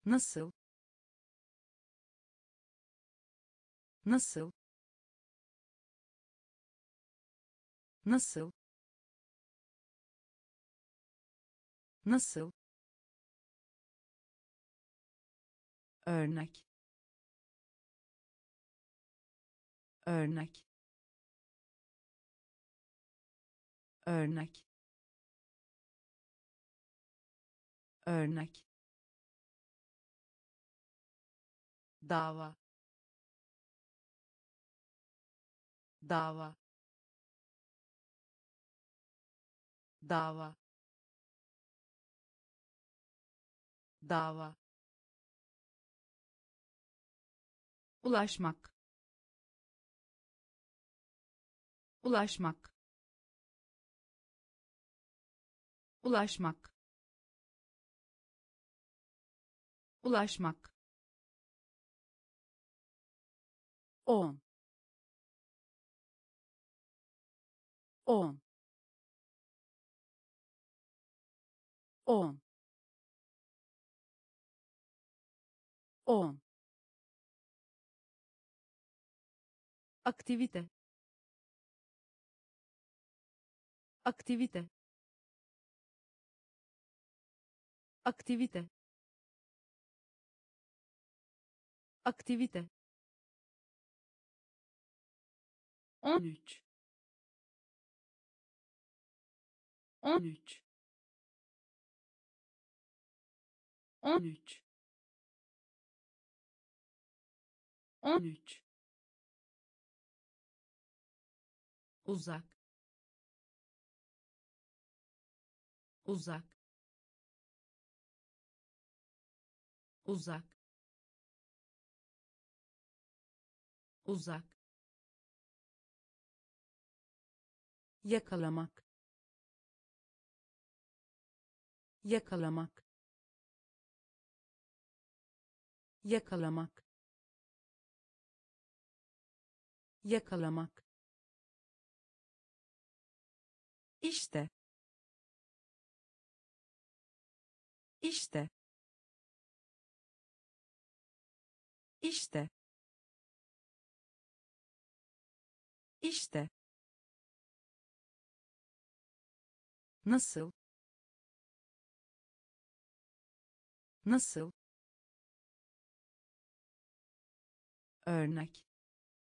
nasıl nasıl nasıl nasıl örnek örnek örnek örnek dava dava dava dava ulaşmak ulaşmak ulaşmak ulaşmak 10 10 10 10 aktivite aktivite aktivite aktivite 13 13 13 13 uzak uzak uzak uzak yakalamak yakalamak yakalamak yakalamak işte işte işte işte nasıl nasıl örnek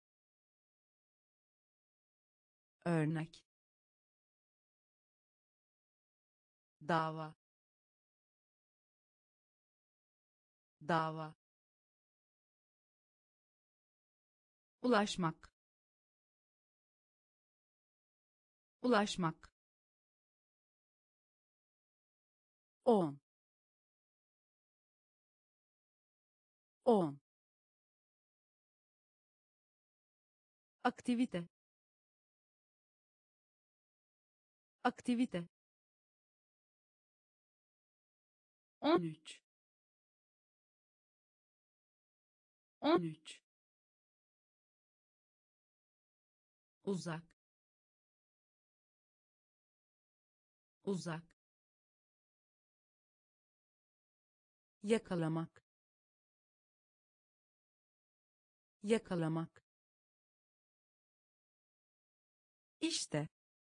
örnek dava dava ulaşmak ulaşmak 10 10 aktivite aktivite 13 13 uzak uzak yakalamak yakalamak işte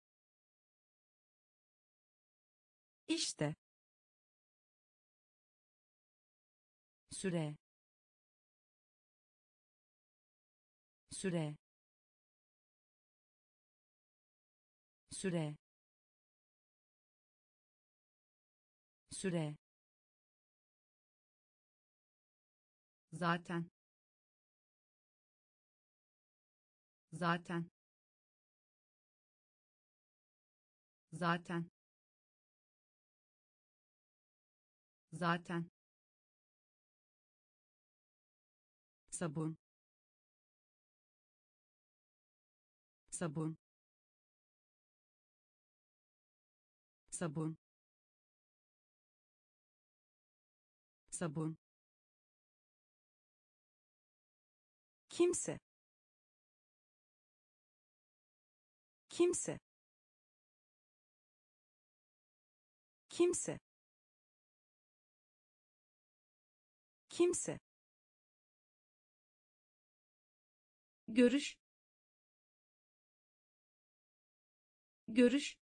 işte süre süre süre süre zaten zaten zaten zaten sabun sabun sabun sabun kimse kimse kimse Kimse. Görüş. Görüş.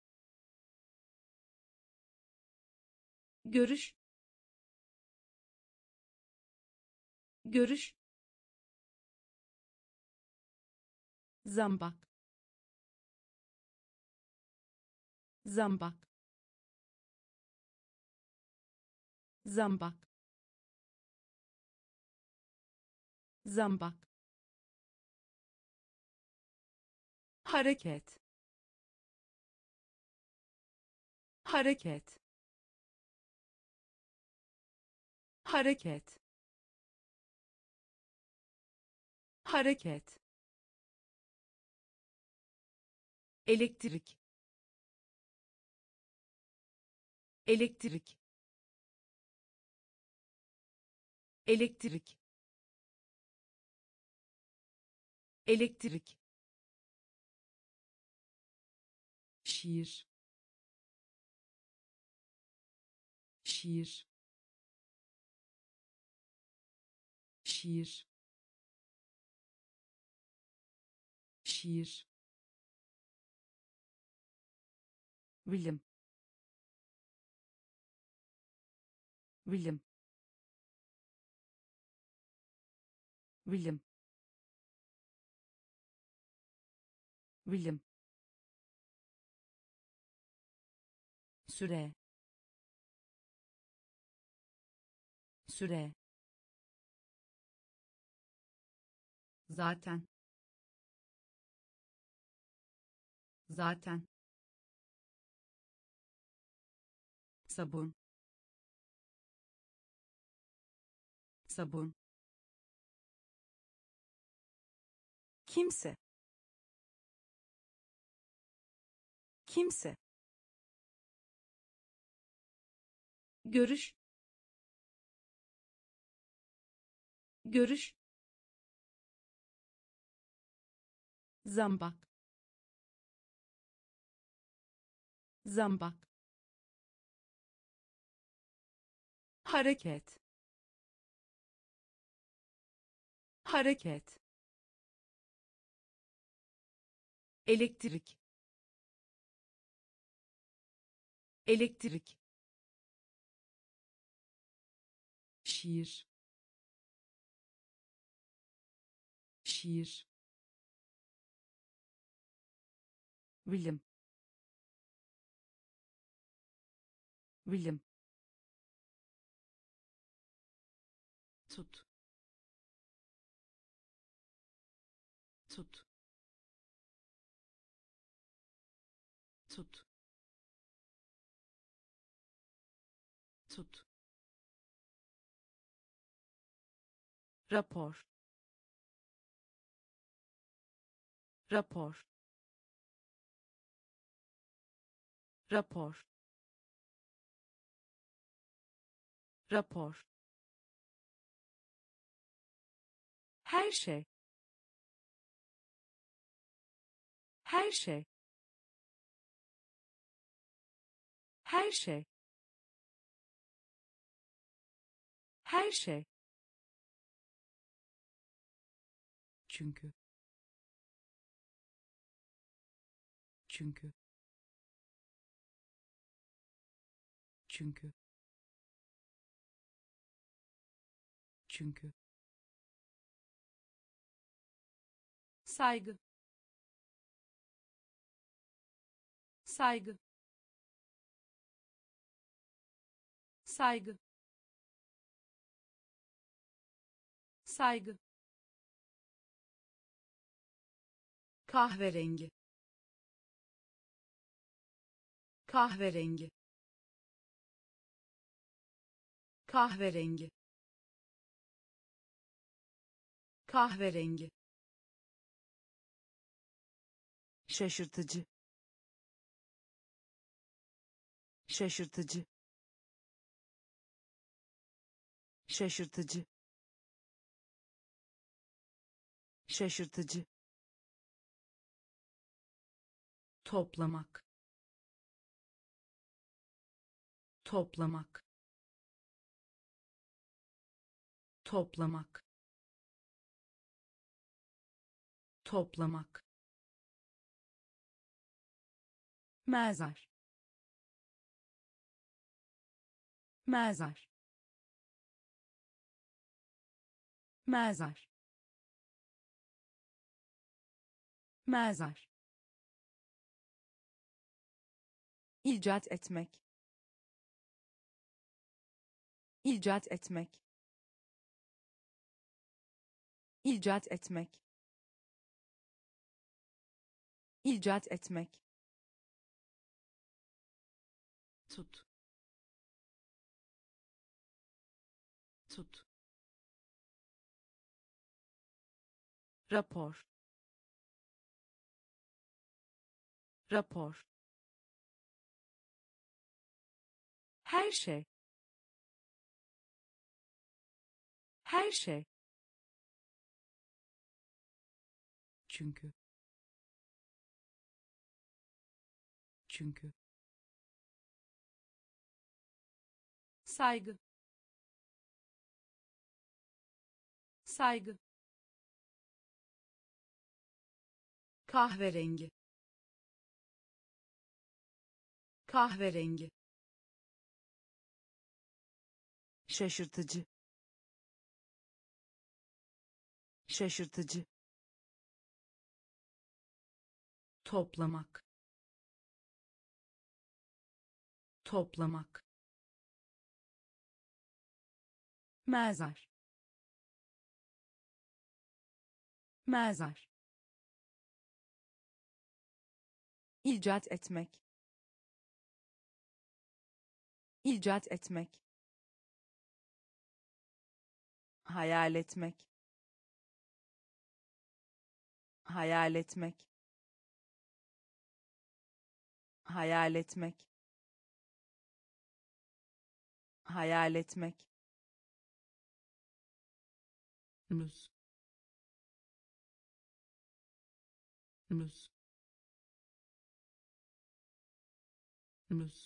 Görüş. Görüş. Zambak. Zambak. Zambak. Zambak. Hareket. Hareket. Hareket. Hareket. Elektrik. Elektrik. Elektrik. Elektrik. Şiir. Şiir. Şiir. Şiir. Bilim. Bilim. Bilim. Bilim. Süre. Süre. Zaten. Zaten. Sabun. Sabun. Kimse. Kimse. Görüş. Görüş. Zambak. Zambak. Hareket. Hareket. Elektrik. Elektrik. Şiir. Şiir. Bilim. Bilim. Tut. Tut. Tut. Tut. Rapor. Rapor. Rapor. Rapor. Her şey. Her şey. Her şey. Her şey. Çünkü. Çünkü. Çünkü. Çünkü. Saygı. Saygı. Saygı. Saygı. Kahverengi. Kahverengi. Kahverengi. Kahverengi. Şaşırtıcı. Şaşırtıcı. Şaşırtıcı. Şaşırtıcı. Toplamak. Toplamak. toplamak, toplamak, mezar, mezar, mezar, mezar, icat etmek, icat etmek, icat etmek, icat etmek, tut, tut, rapor, rapor, her şey, her şey, çünkü, çünkü, saygı, saygı, kahverengi, kahverengi, şaşırtıcı, şaşırtıcı, toplamak, toplamak, mezar, mezar, icat etmek, icat etmek, hayal etmek, hayal etmek, hayal etmek, hayal etmek, muz, muz, muz,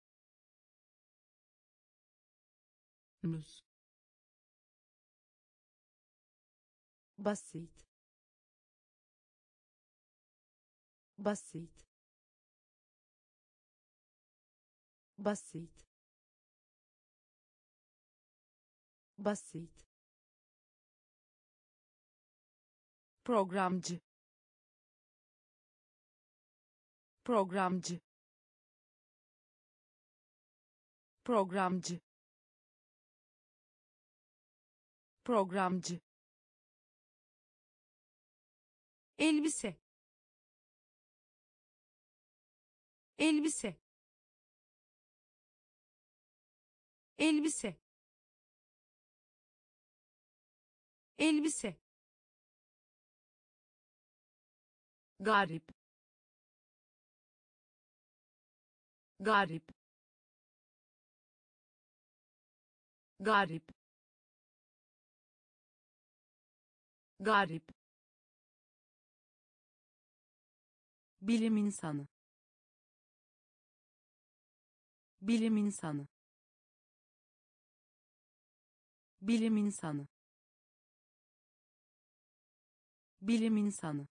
muz, basit, basit, basit, basit, programcı, programcı, programcı, programcı, elbise, elbise, elbise, elbise, garip, garip, garip, garip, bilim insanı, bilim insanı, bilim insanı, bilim insanı,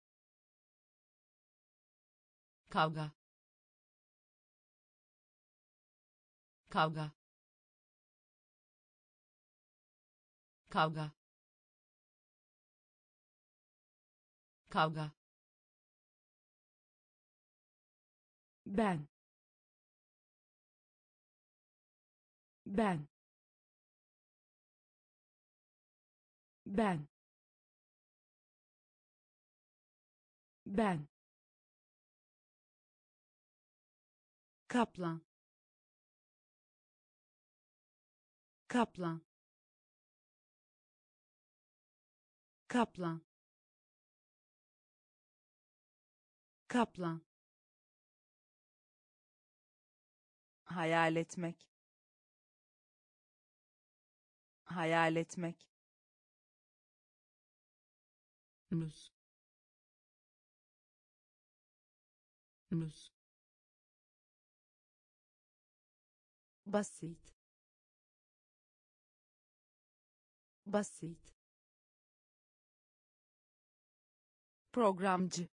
kavga, kavga, kavga, kavga, ben, ben, ben, ben, kaplan, kaplan, kaplan, kaplan, hayal etmek, hayal etmek, muz, muz, basit, basit, programcı,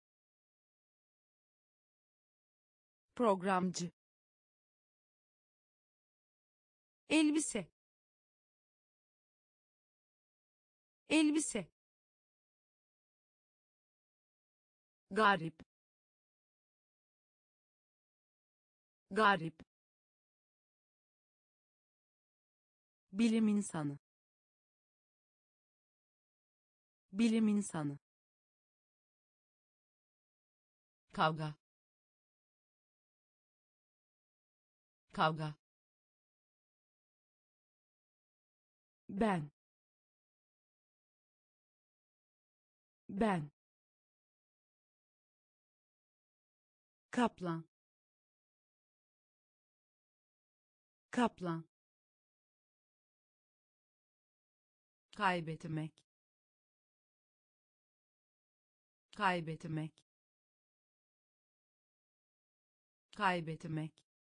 programcı, elbise, elbise, garip, garip, bilim insanı, bilim insanı, kavga, kavga, ben, ben, kaplan, kaplan, kaybetmek, kaybetmek, kaybetmek,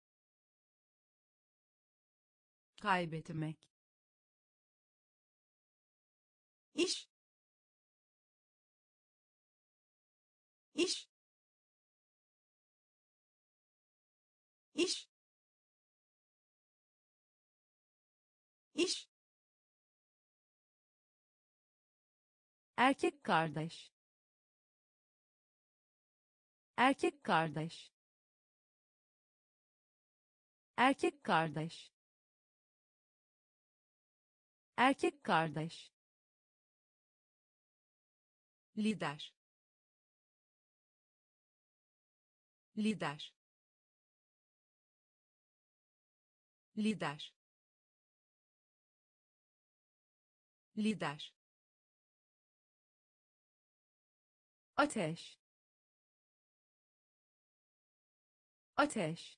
kaybetmek, iş, iş, iş, iş, erkek kardeş, erkek kardeş, erkek kardeş, erkek kardeş, lider, lider, lider, lider, ateş, ateş,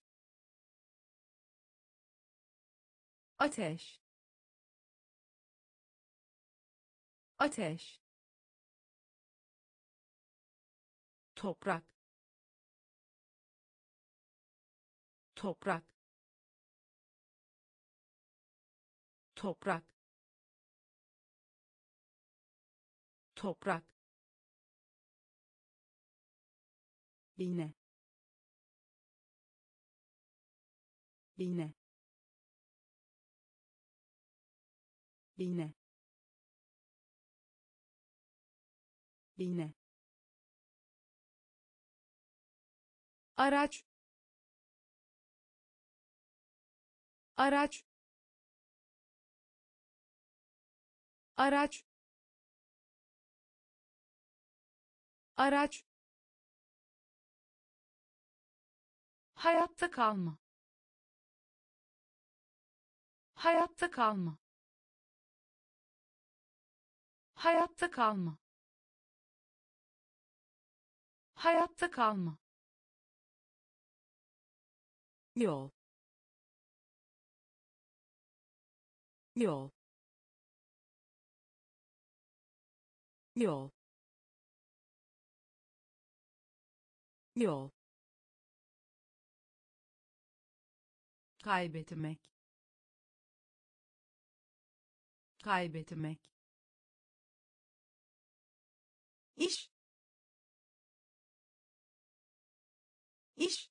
ateş, ateş, toprak, toprak, toprak, toprak, iğne, iğne, iğne, iğne, araç, araç, araç, araç, hayatta kalma, hayatta kalma, hayatta kalma, hayatta kalma, yol, yol, yol, yol, kaybetmek, kaybetmek, iş, iş,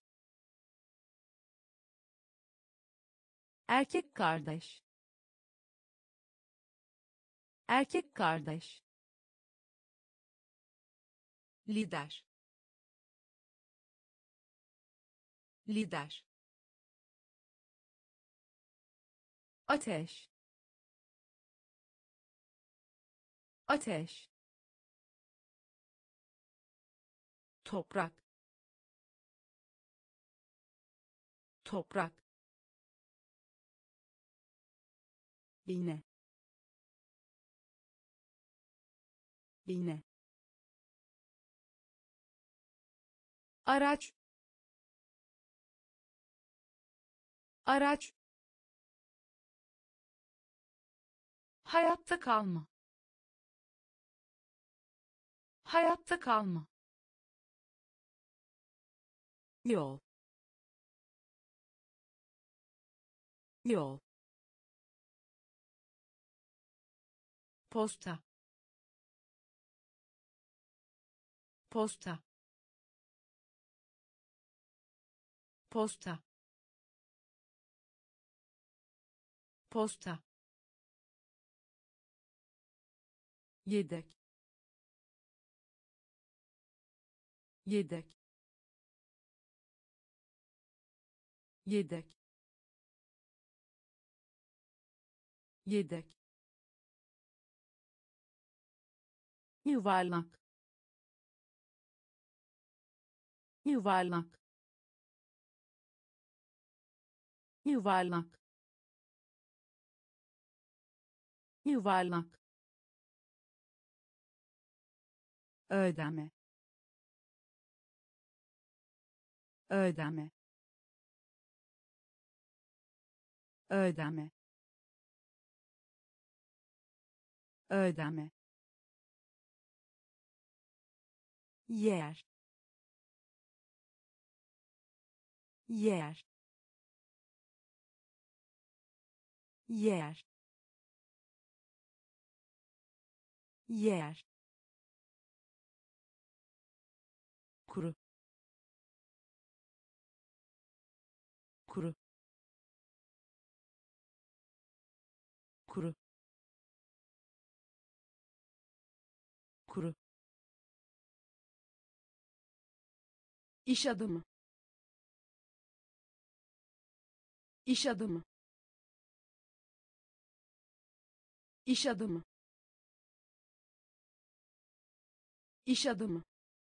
erkek kardeş, erkek kardeş, lider, lider, ateş, ateş, toprak, toprak, iğne, iğne, araç, araç, hayatta kalma, hayatta kalma, yol, yol, posta, posta, posta, posta, yedek, yedek, yedek, yedek, yuvarlak, yuvarlak, yuvarlak, yuvarlak, ödeme, ödeme, ödeme, ödeme, yer, yer, yer, yer, kuru, kuru, kuru, kuru, iş adamı, iş adamı, iş adamı, iş adamı,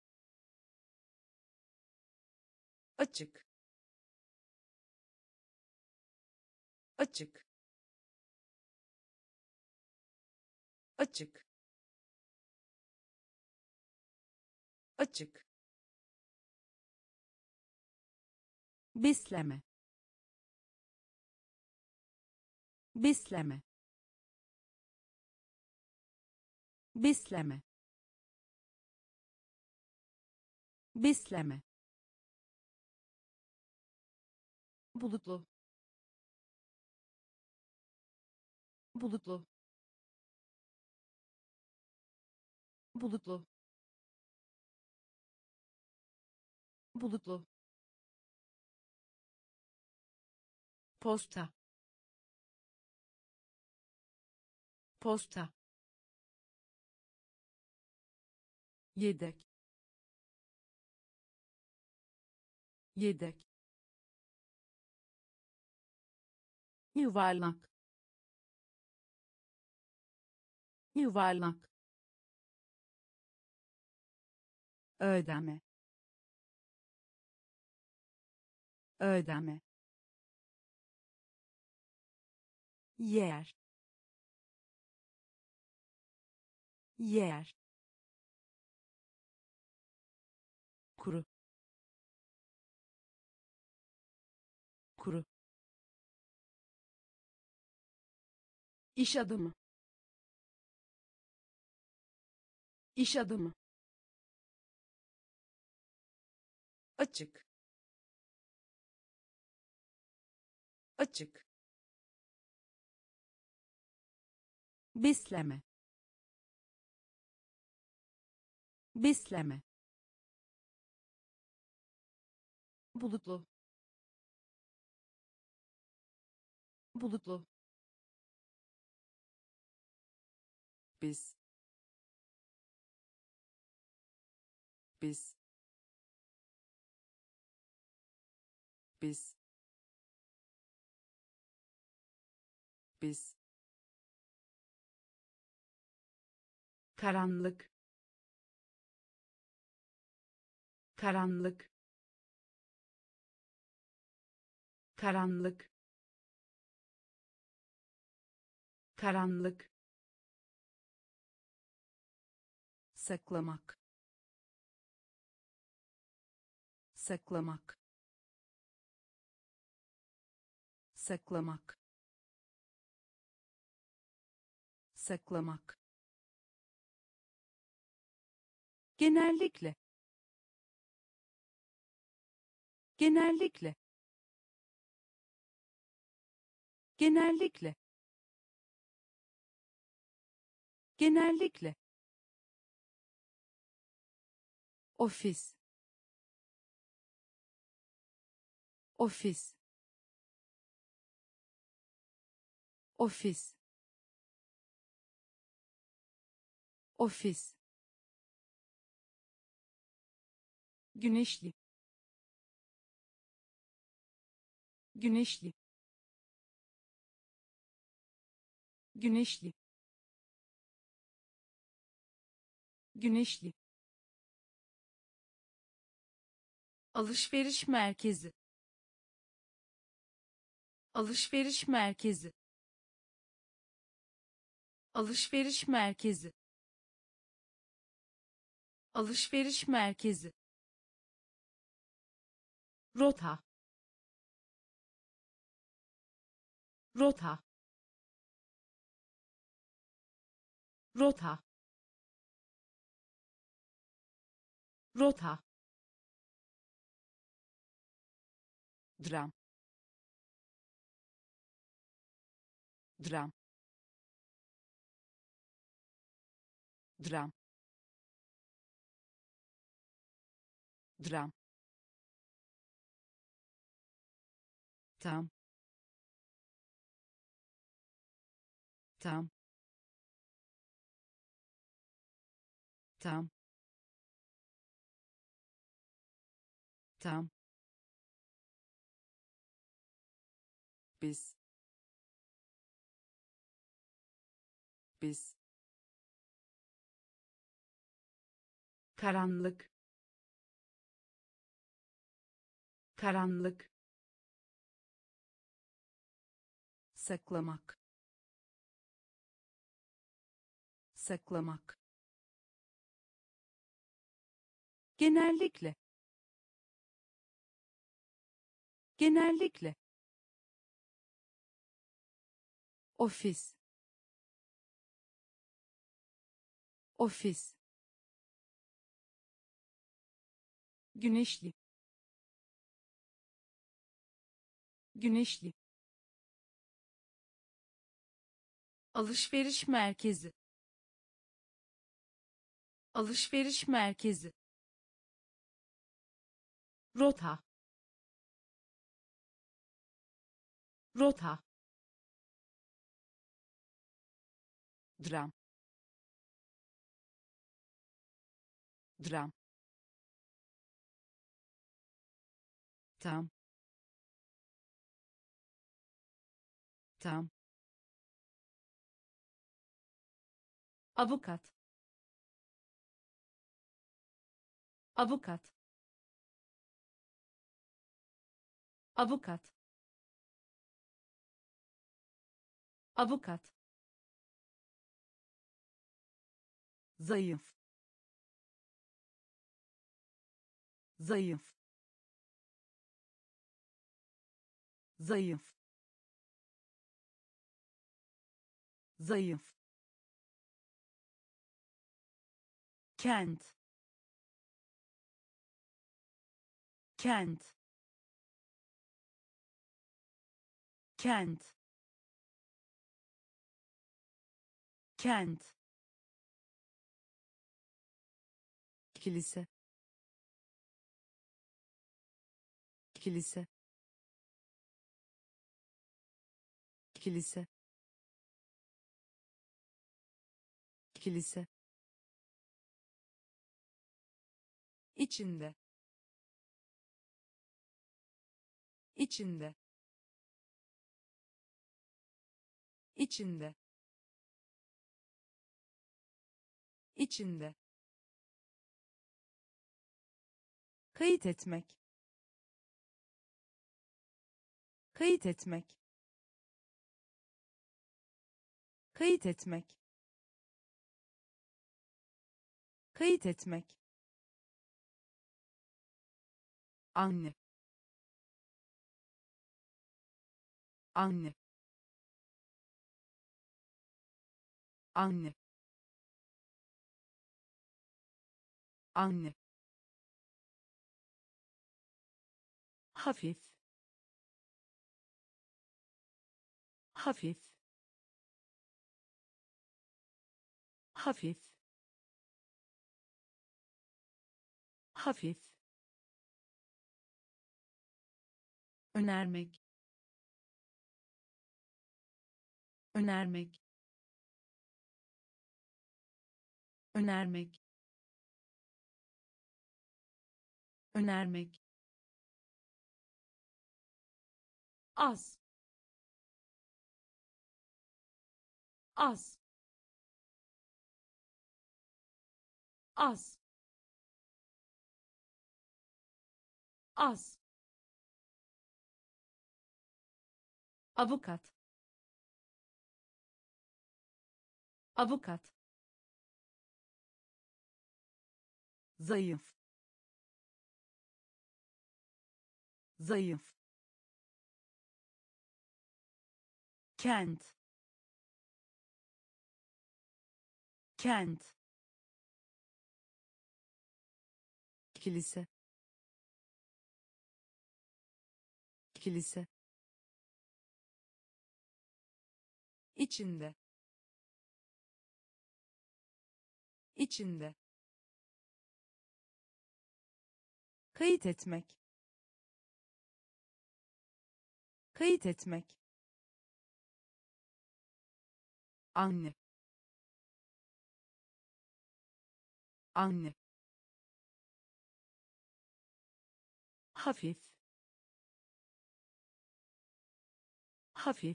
açık, açık, açık, açık, besleme, besleme, besleme, besleme, bulutlu, bulutlu, bulutlu, bulutlu, posta, posta, yedek, yedek, yuvarlak, yuvarlak, ödeme, ödeme, yer, yer, kuru, kuru, iş adamı, iş adamı, açık, açık, besleme, besleme, bulutlu, bulutlu, biz, biz, biz, biz, karanlık, karanlık, karanlık, karanlık, saklamak, saklamak, saklamak, saklamak, genellikle, genellikle, genellikle, genellikle, ofis, ofis, ofis, ofis, güneşli, güneşli, güneşli, güneşli, alışveriş merkezi, alışveriş merkezi, alışveriş merkezi, alışveriş merkezi, rota, rota, rota, rota, dram, dram, dram, dram, tam, tam, tam, tam, biz, biz, karanlık, karanlık, saklamak, saklamak, genellikle, genellikle, ofis, ofis, güneşli, güneşli, alışveriş merkezi, alışveriş merkezi, rota, rota, dram, dram, tam, tam, avukat, avukat, avukat, avukat, zayıf, zayıf, zayıf, zayıf, kent, kent, kent, kent, kilise, kilise, kilise, kilise, içinde, içinde, içinde, içinde, kayıt etmek, kayıt etmek, kayıt etmek, kayıt etmek, anne, anne, anne, anne, hafif, hafif, hafif, hafif, önermek, önermek, önermek, önermek, az, az, az, az, avukat, avukat, zayıf, zayıf, kent, kent, kilise, kilise, içinde, içinde, kayıt etmek, kayıt etmek, anne, anne, hafif, hafif,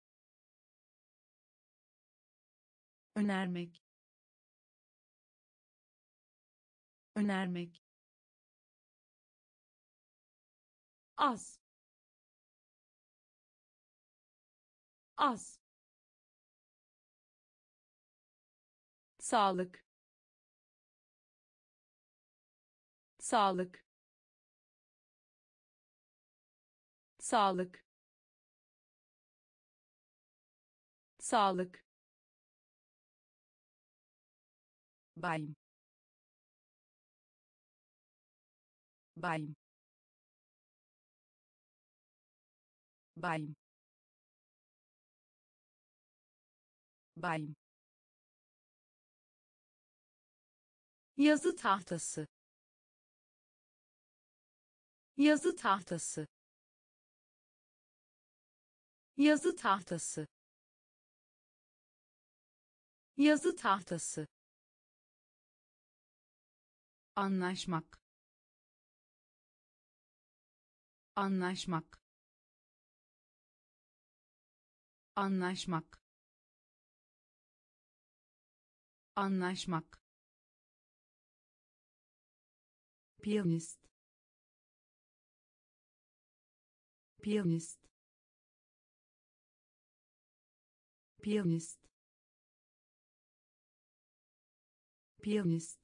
önermek, önermek, az, az, sağlık, sağlık, sağlık, sağlık, bayım, bayım, bayım, bayım, yazı tahtası, yazı tahtası, yazı tahtası, yazı tahtası, anlaşmak, anlaşmak, anlaşmak, anlaşmak, piyanist, piyanist, piyanist, piyanist,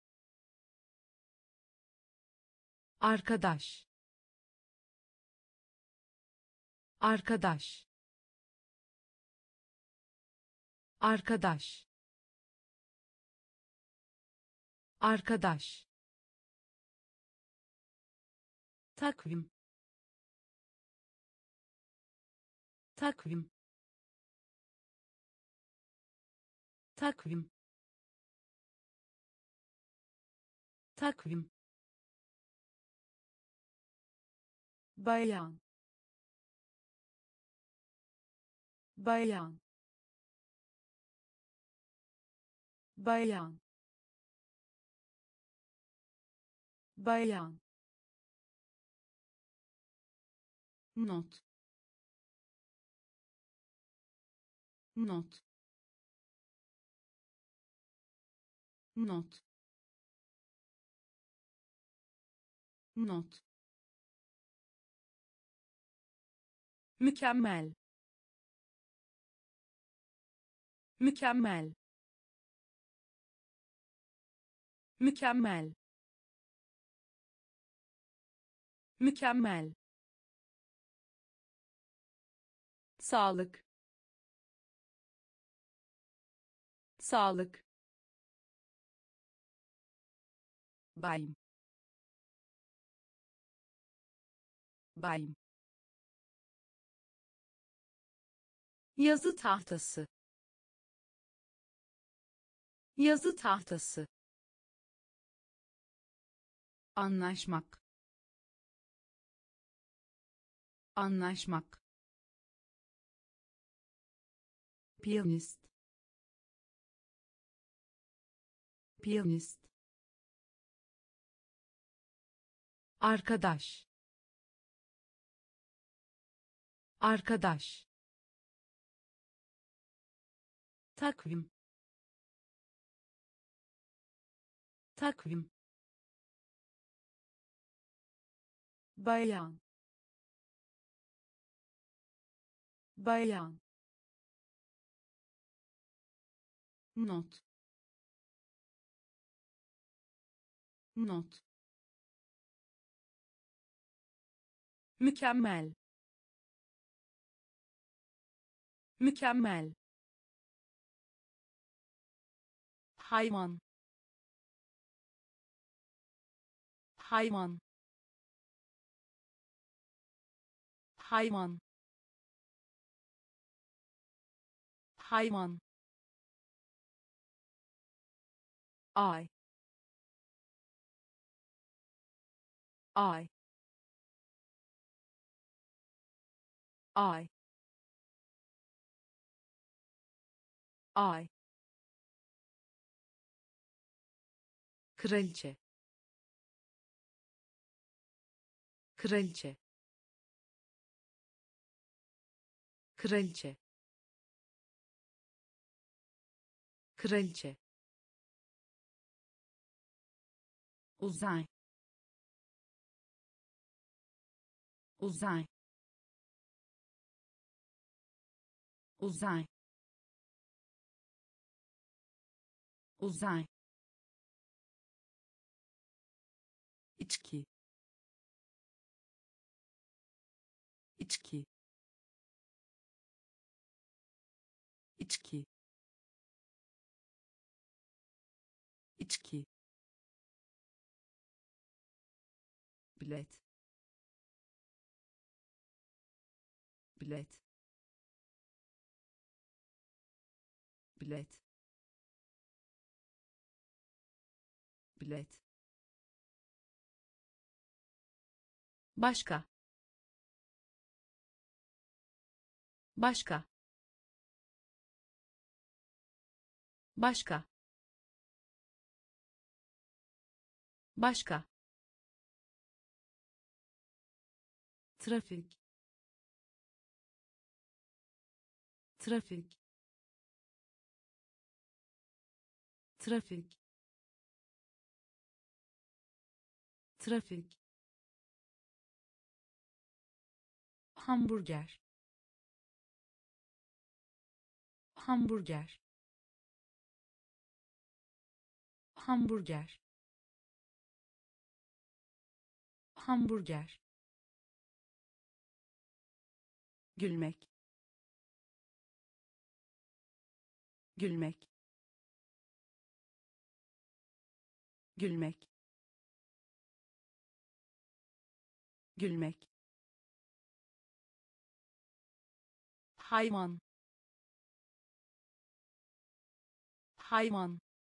arkadaş, arkadaş, arkadaş, arkadaş, takvim, takvim, takvim, takvim, bayan, bayan, bayan, bayan, not, not, not, not, mükemmel, mükemmel, mükemmel, mükemmel, sağlık, sağlık, bayım, bayım, yazı tahtası, yazı tahtası, anlaşmak, anlaşmak, piyanist, piyanist, arkadaş, arkadaş, takvim, takvim, bayan, bayan, not, not, mükemmel, mükemmel, hayvan, hayvan, hayvan, hayvan, ay, ay, ay, ay, kraliçe, kraliçe, kraliçe, kraliçe, uzay, uzay, uzay, uzay, içki, içki, içki, içki, bilet, bilet, bilet, bilet, başka, başka, başka, başka, trafik, trafik, trafik, trafik, hamburger, hamburger, hamburger, hamburger, gülmek, gülmek, gülmek, gülmek, hayvan, hayvan,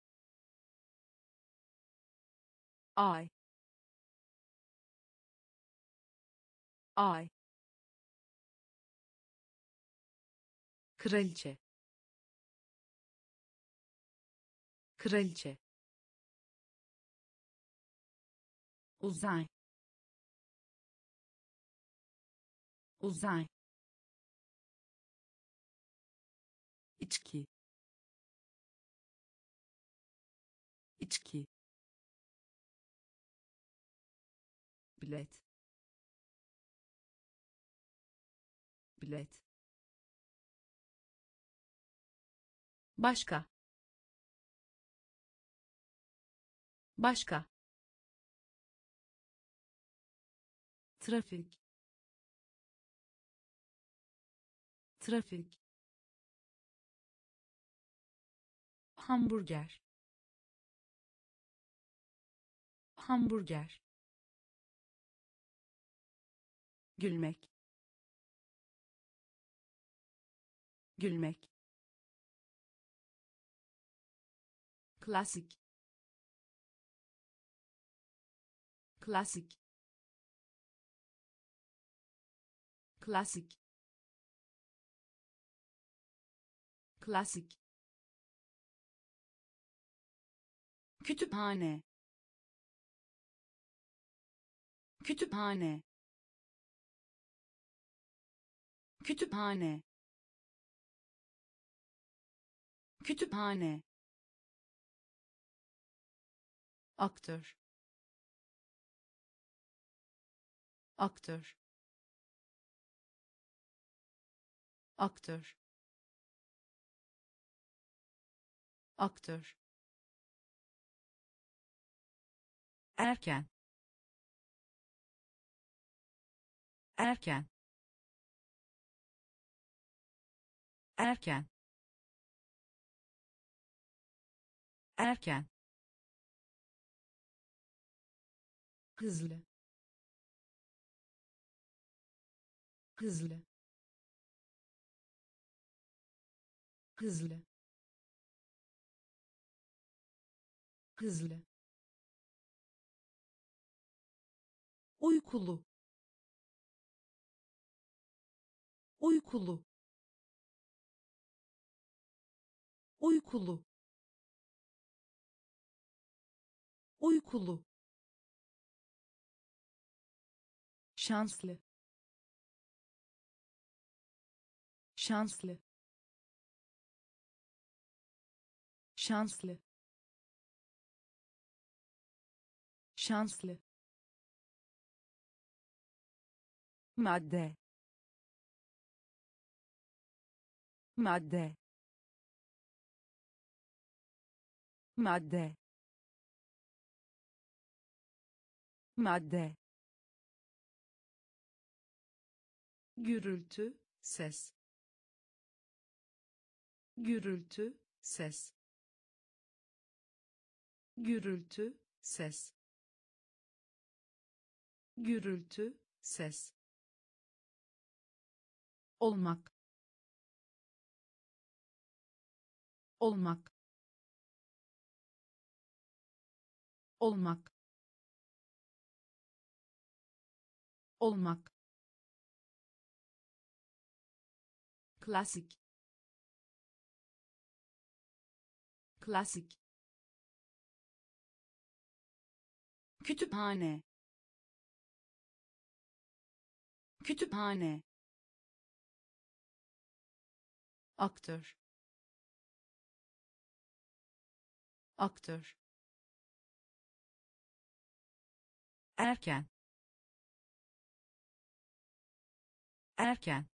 ay, ay, kraliçe, kraliçe, uzay, uzay, içki, içki, bilet, bilet, başka, başka, trafik, trafik, hamburger, hamburger, gülmek, gülmek, klasik klasik klasik klasik kütüphane, kütüphane, kütüphane, kütüphane, aktör, aktör, aktör, aktör, erken, erken, erken, erken, hızlı, hızlı, hızlı, hızlı, uykulu, uykulu, uykulu, uykulu, şanslı, şanslı, şanslı, şanslı, madde, madde, madde, madde, gürültü, ses, gürültü, ses, gürültü, ses, gürültü, ses, olmak, olmak, olmak, olmak, klasik klasik kütüphane, kütüphane, aktör, aktör, erken erken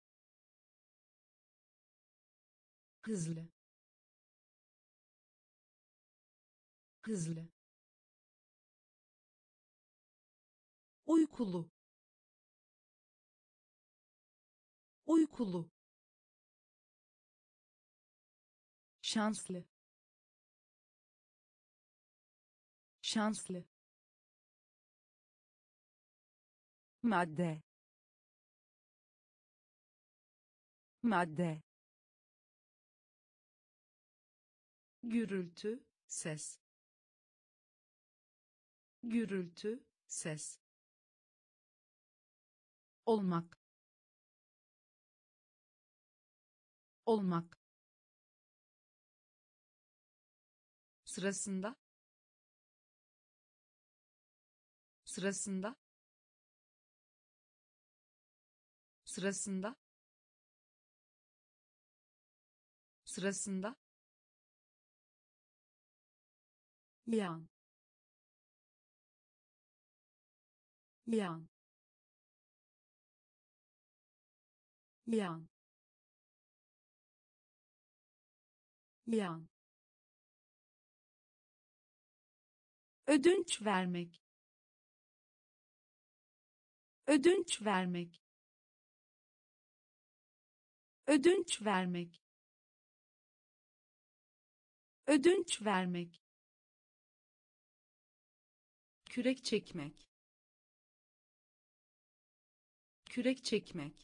hızlı, hızlı, uykulu, uykulu, şanslı, şanslı, madde madde gürültü, ses, gürültü, ses, olmak, olmak, sırasında, sırasında, sırasında, sırasında, yan, yan, yan, yan, ödünç vermek, ödünç vermek, ödünç vermek, ödünç vermek, kürek çekmek, kürek çekmek,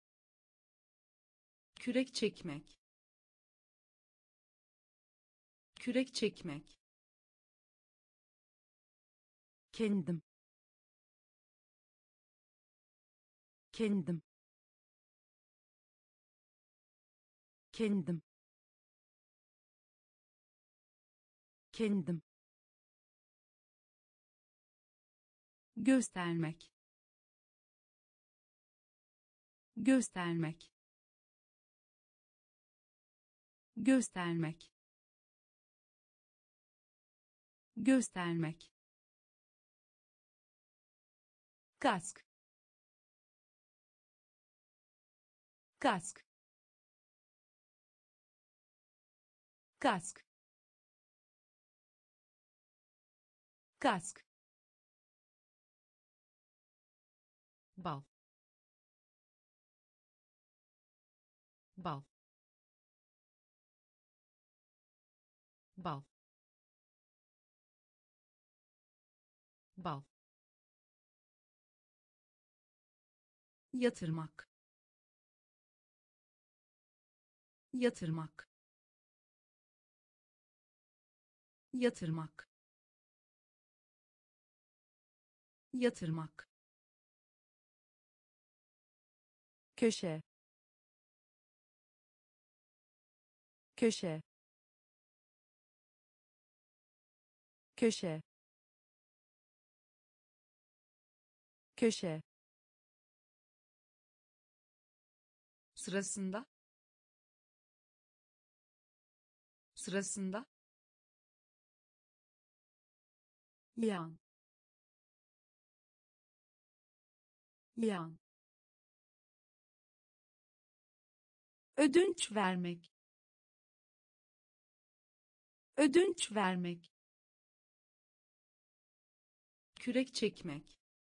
kürek çekmek, kürek çekmek, kendim, kendim, kendim, kendim, göstermek, göstermek, göstermek, göstermek, kask, kask, kask, kask, bal, bal, bal, bal, yatırmak, yatırmak, yatırmak, yatırmak, köşe, köşe, köşe, köşe, sırasında, sırasında, yan, yan, ödünç vermek, ödünç vermek, kürek çekmek,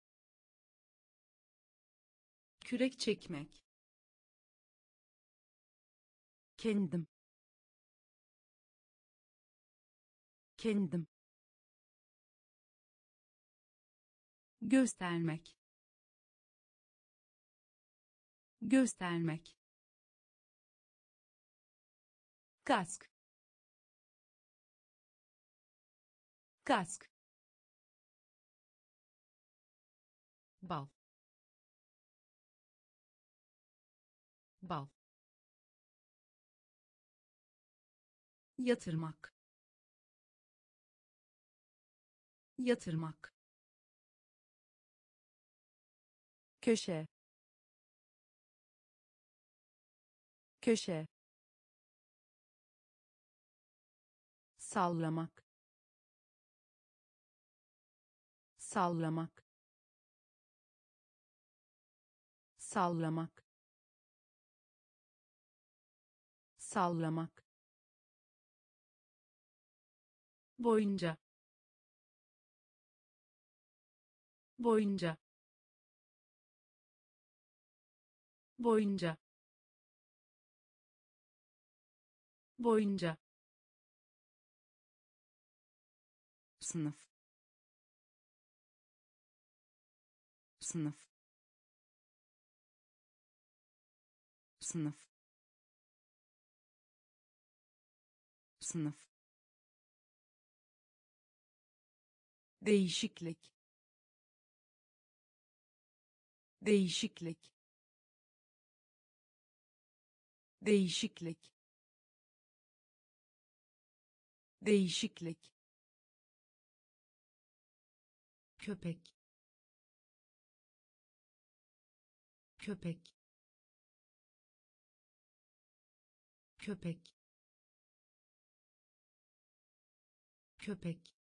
kürek çekmek, kendim, kendim, göstermek, göstermek, kask, kask, bal, bal, yatırmak, yatırmak, köşe, köşe, sallamak, sallamak, sallamak, sallamak, boyunca, boyunca, boyunca, boyunca, sınıf, sınıf, sınıf, sınıf, değişiklik, değişiklik, değişiklik, değişiklik, köpek, köpek, köpek, köpek,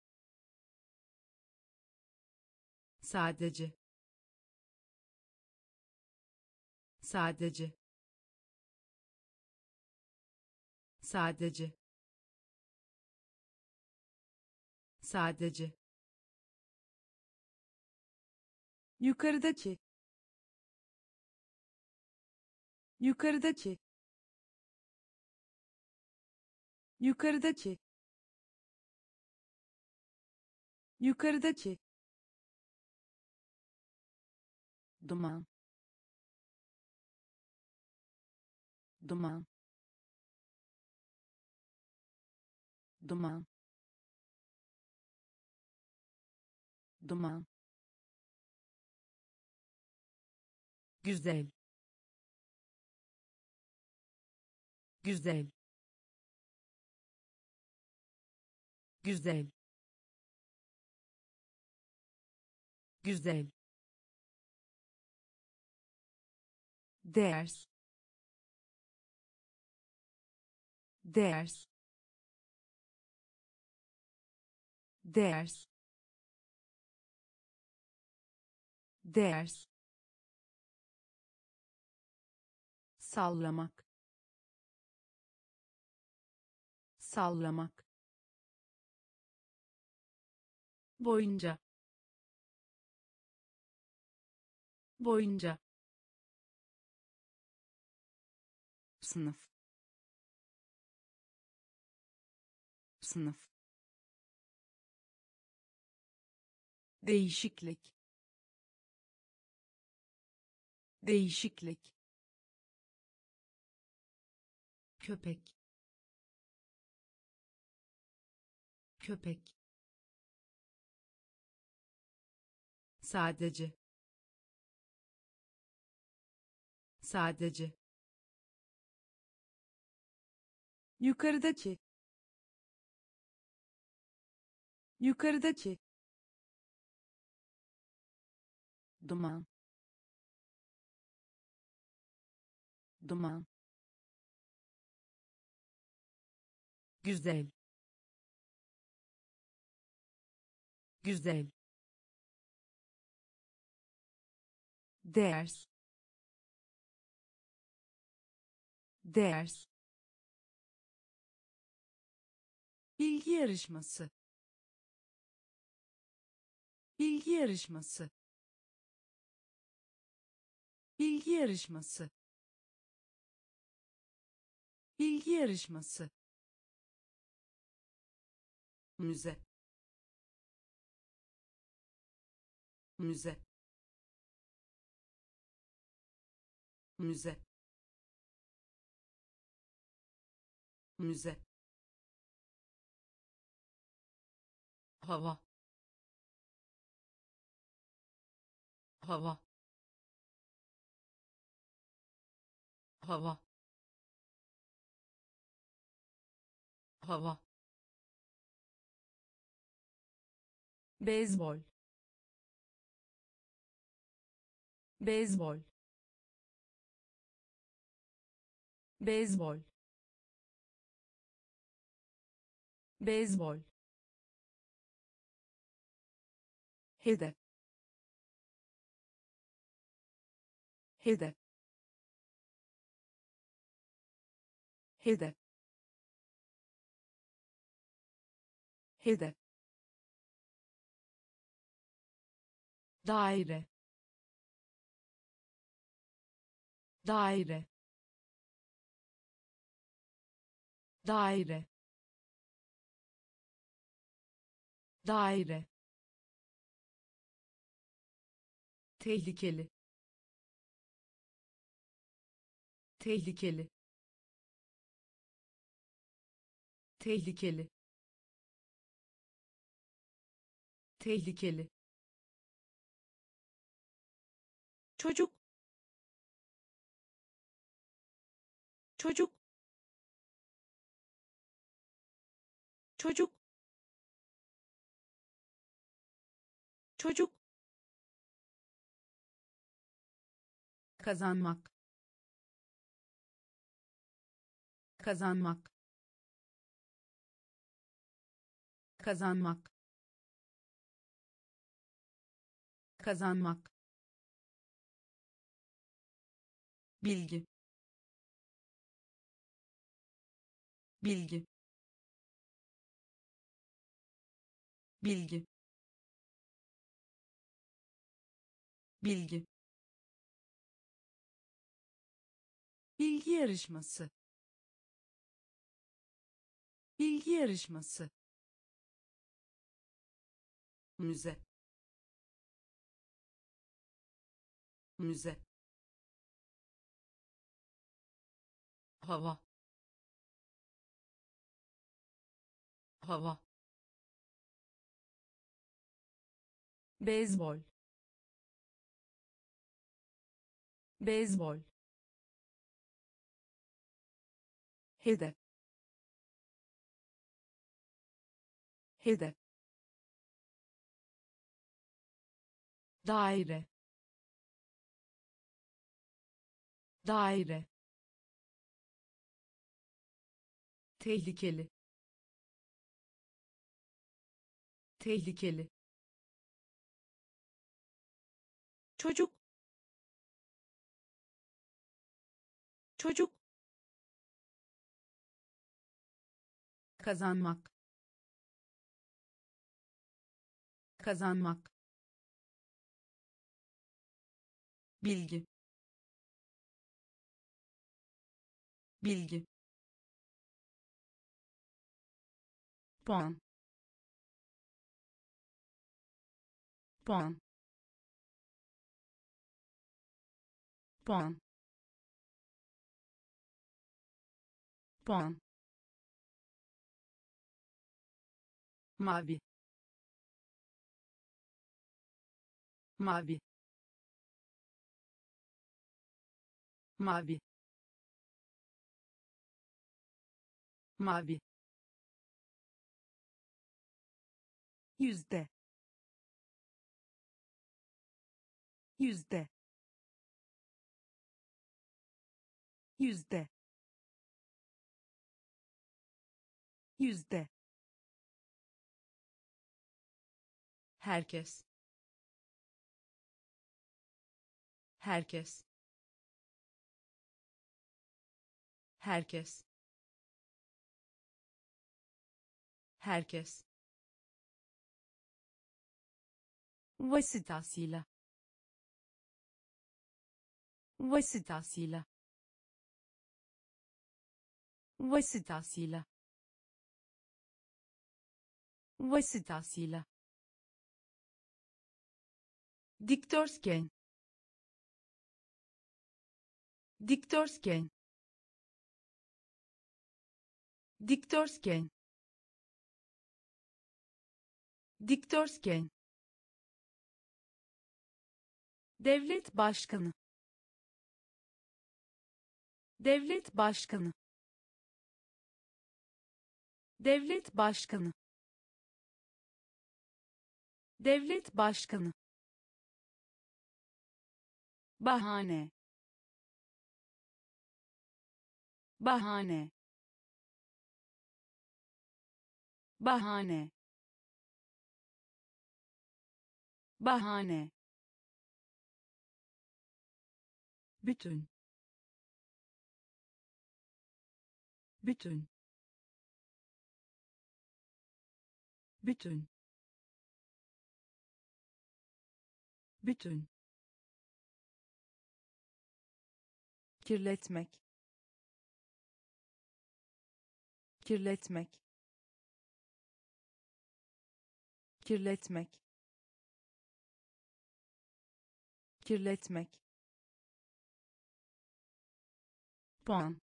sadece, sadece, sadece, sadece, yukarıdaki, yukarıdaki, yukarıdaki, yukarıdaki, duman, duman, duman, duman, güzel, güzel, güzel, güzel, ders, ders, ders, ders, sallamak, sallamak, boyunca, boyunca, sınıf, sınıf, değişiklik, değişiklik, köpek, köpek, sadece, sadece, yukarıdaki, yukarıdaki, duman, duman, güzel, güzel, ders, ders, bilgi yarışması, bilgi yarışması, bilgi yarışması, bilgi yarışması, müze, müze, müze, müze, hava, hava, hava, hava, beyzbol, beyzbol, beyzbol, beyzbol, hedef, hedef, hedef, hedef, daire, daire, daire, daire, tehlikeli, tehlikeli, tehlikeli, tehlikeli, çocuk, çocuk, çocuk, çocuk, kazanmak, kazanmak, kazanmak, kazanmak, bilgi, bilgi, bilgi, bilgi, bilgi yarışması, bilgi yarışması, müze, müze, hava, hava, beyzbol, beyzbol, hedef, hedef, daire, daire, tehlikeli, tehlikeli, çocuk, çocuk, kazanmak, kazanmak, bilgi, bilgi, puan, puan, puan, puan, mavi, mavi, mavi, mavi, yüzde, yüzde, yüzde, yüzde, herkes, herkes, herkes, herkes, vasıtasıyla, vasıtasıyla, vasıtasıyla, vasıtasıyla, dikdörtgen, dikdörtgen, dikdörtgen, dikdörtgen, devlet başkanı, devlet başkanı, devlet başkanı, devlet başkanı, bahane, bahane, bahane, bahane, bütün, bütün, bütün, bütün, kirletmek, kirletmek, kirletmek, kirletmek, puan,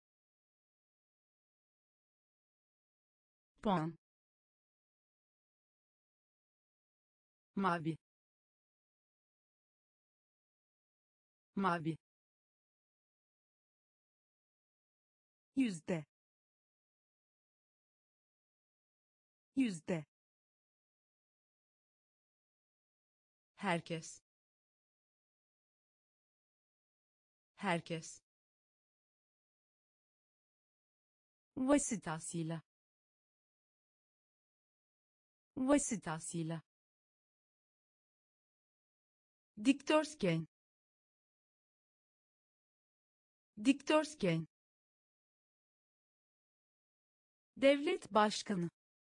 puan, mavi, mavi, yüzde, yüzde, herkes, herkes, vasıtasıyla, vasıtasıyla, dikdörtgen, dikdörtgen, devlet başkanı,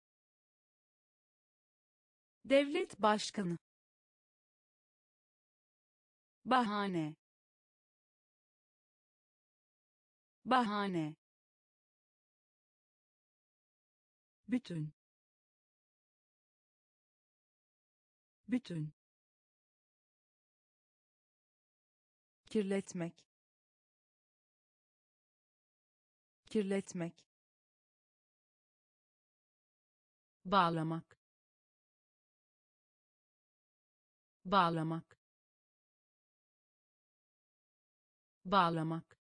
devlet başkanı, bahane, bahane, bütün, bütün, kirletmek, kirletmek, bağlamak, bağlamak, bağlamak,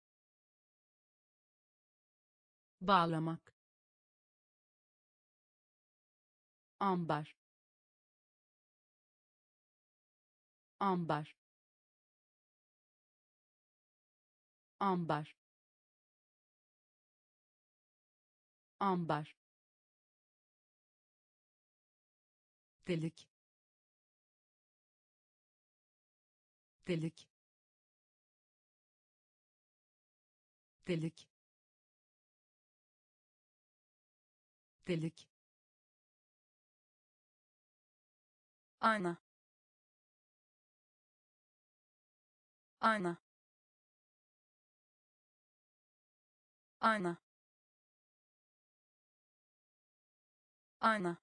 bağlamak, ambar, ambar, ambar, ambar, delik, delik, delik, delik, ayna, ayna, ayna, ayna,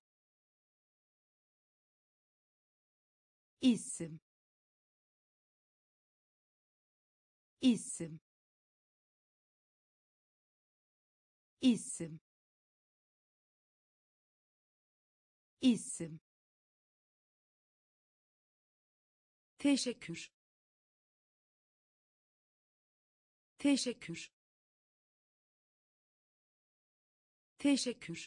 isim, isim, isim, isim, teşekkür, teşekkür, teşekkür,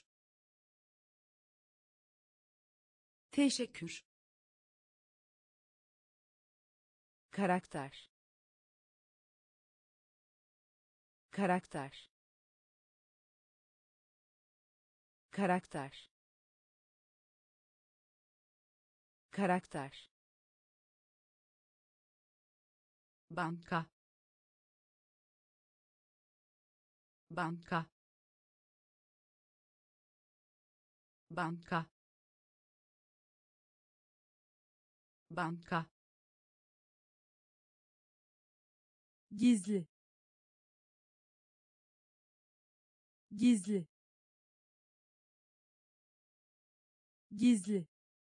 teşekkür, karakter, karakter, karakter, karakter, banka, banka, banka, banka, gizli, gizli, gizli,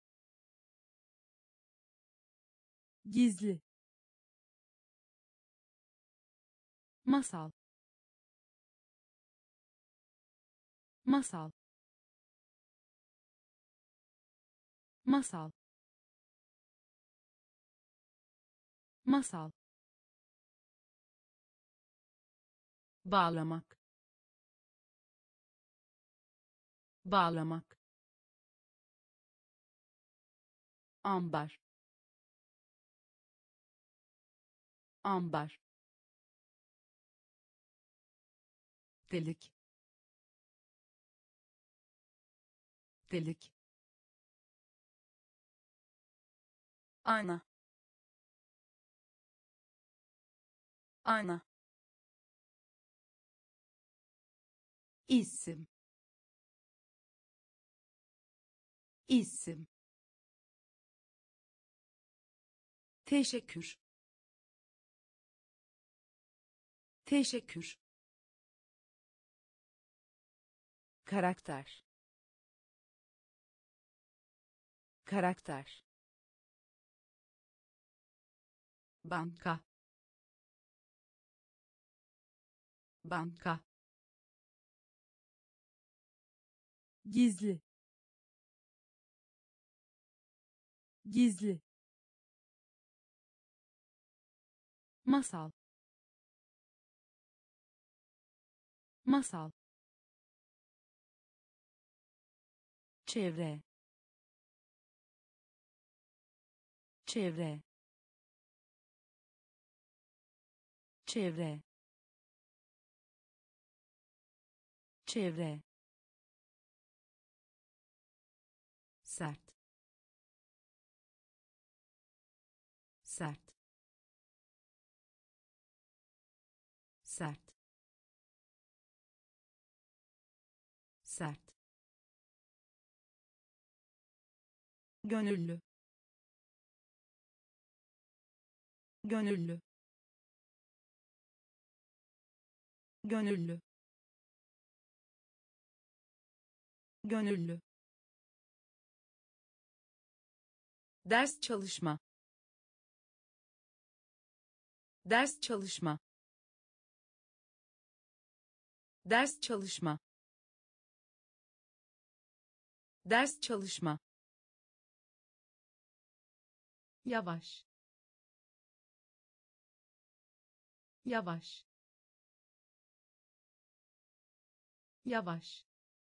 gizli, masal, masal, masal, masal, bağlamak, bağlamak, ambar, ambar, delik, delik, ayna, ayna, isim, isim, teşekkür, teşekkür, karakter, karakter, banka, banka, gizli, gizli, masal, masal, çevre, çevre, çevre, çevre, sert, sert, sert, sert, gönüllü, gönüllü, gönüllü, gönüllü, ders çalışma, ders çalışma, ders çalışma, Ders çalışma. Yavaş. Yavaş. Yavaş.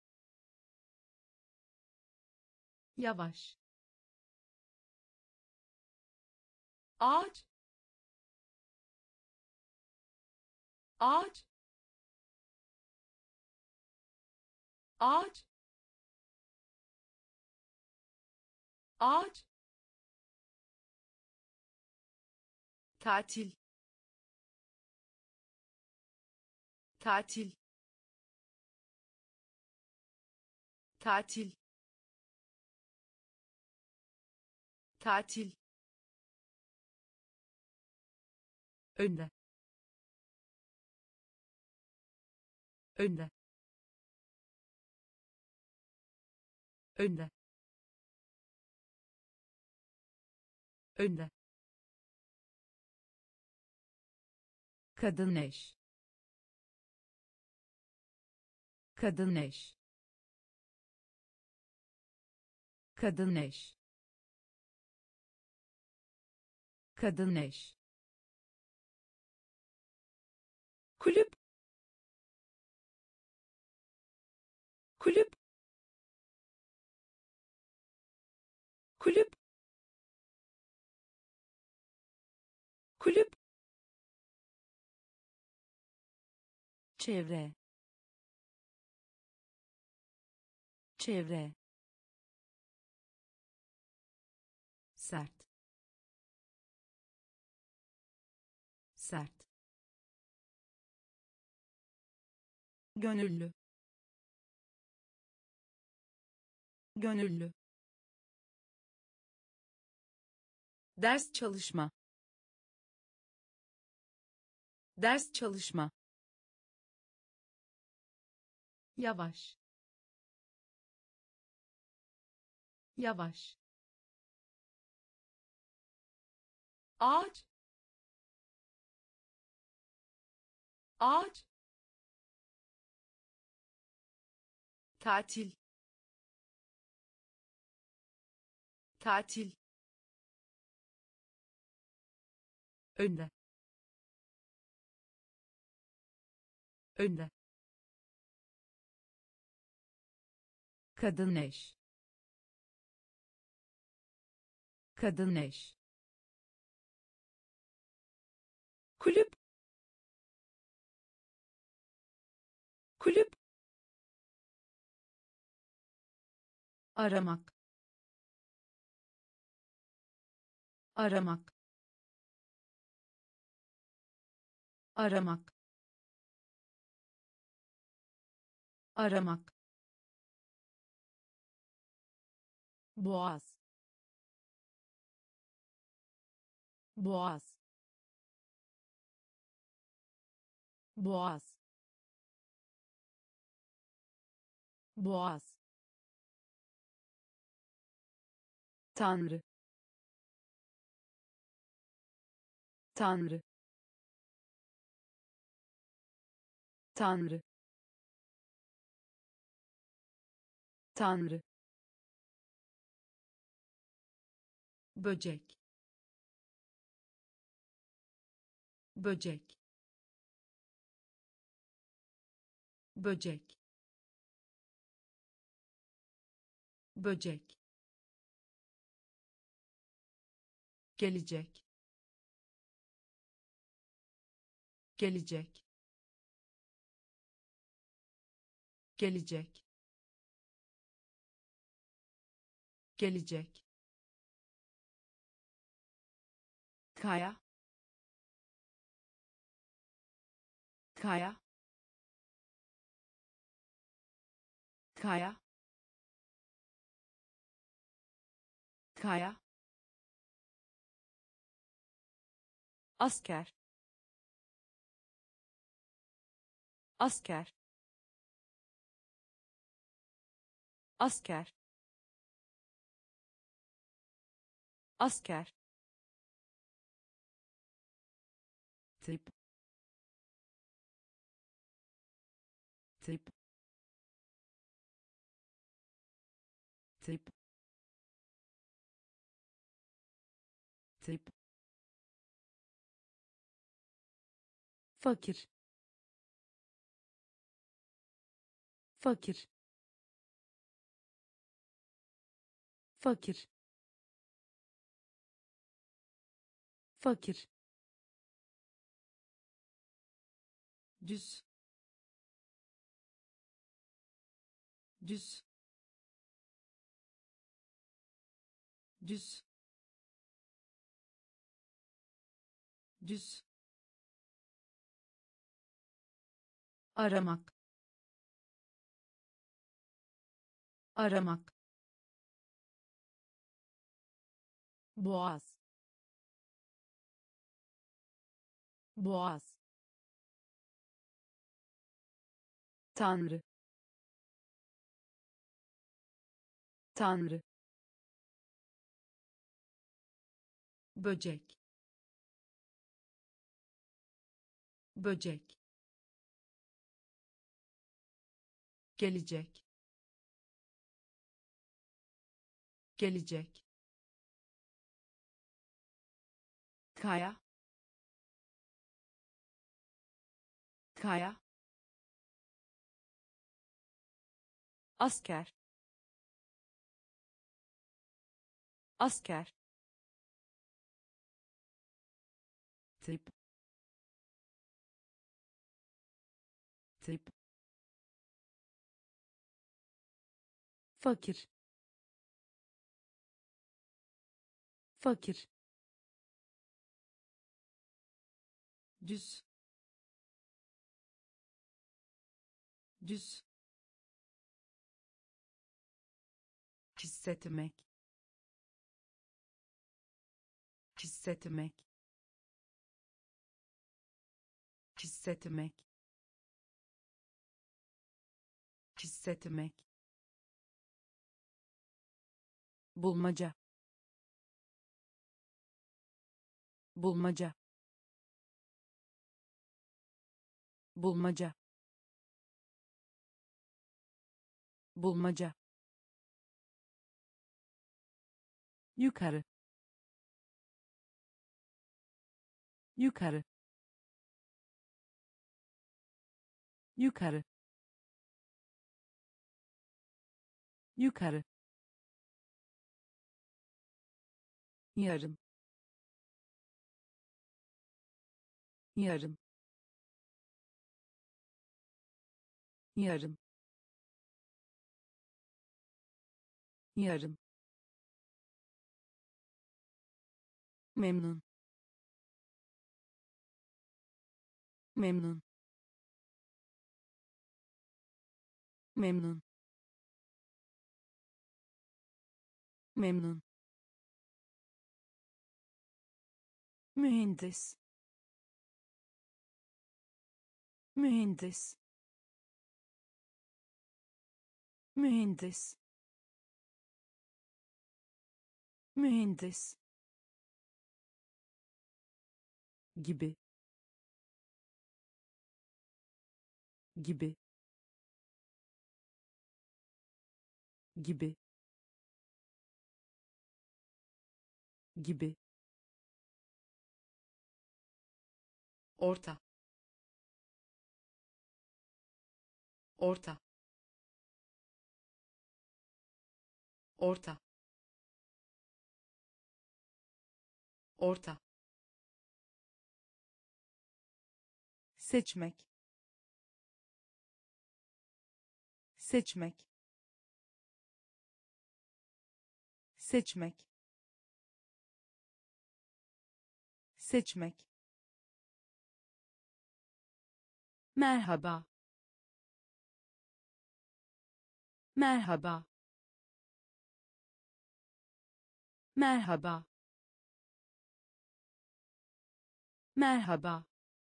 Yavaş. Ağaç. Ağaç. Ağaç. Ağaç. Tatil. Tatil. Tatil. Tatil. Önde. Önde. Önde. Önde. Kadın eş. Kadın eş. Kadın eş. Kadın eş. Kulüp. Kulüp. Kulüp. Kulüp. Çevre. Çevre. Sert. Sert. Gönüllü. Gönüllü. Ders çalışma. Ders çalışma. Yavaş. Yavaş. Ağaç. Ağaç. Tatil. Tatil. Önde. Önde. Kadın eş. Kadın eş. Kulüp. Kulüp. Aramak. Aramak. Aramak. Aramak. Boğaz. Boğaz. Boğaz. Boğaz. Tanrı. Tanrı. Tanrı. Tanrı. Böcek. Böcek. Böcek. Böcek. Gelecek. Gelecek. Gelecek. Gelecek. Kaya. Kaya. Kaya. Kaya. Asker. Asker. Asker. Asker. Tip. Tip. tip tip fakir fakir fakir fakir düz düz düz düz aramak aramak boğaz boğaz Tanrı Tanrı böcek böcek gelecek gelecek kaya kaya asker asker tip tip fakir fakir düz düz hissetmek hissetmek hissetmek hissetmek bulmaca bulmaca bulmaca bulmaca yukarı yukarı yukarı yukarı yarım yarım yarım yarım memnun memnun memnun memnun mühendis mühendis mühendis mühendis gibi gibi gibi gibi orta orta orta orta seçmek seçmek seçmek seçmek merhaba merhaba merhaba merhaba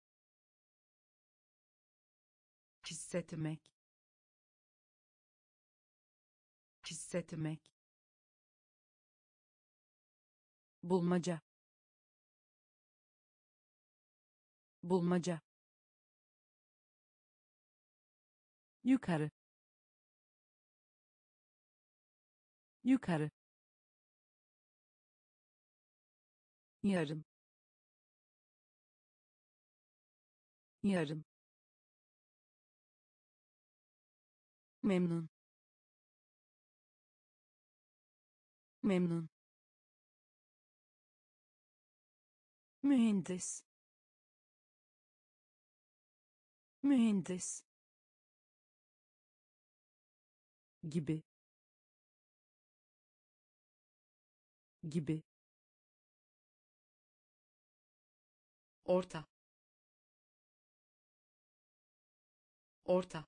hissetmek hissetmek bulmaca bulmaca yukarı yukarı, yarım, yarım, memnun, memnun, mühendis, mühendis, gibi, gibi, orta, orta,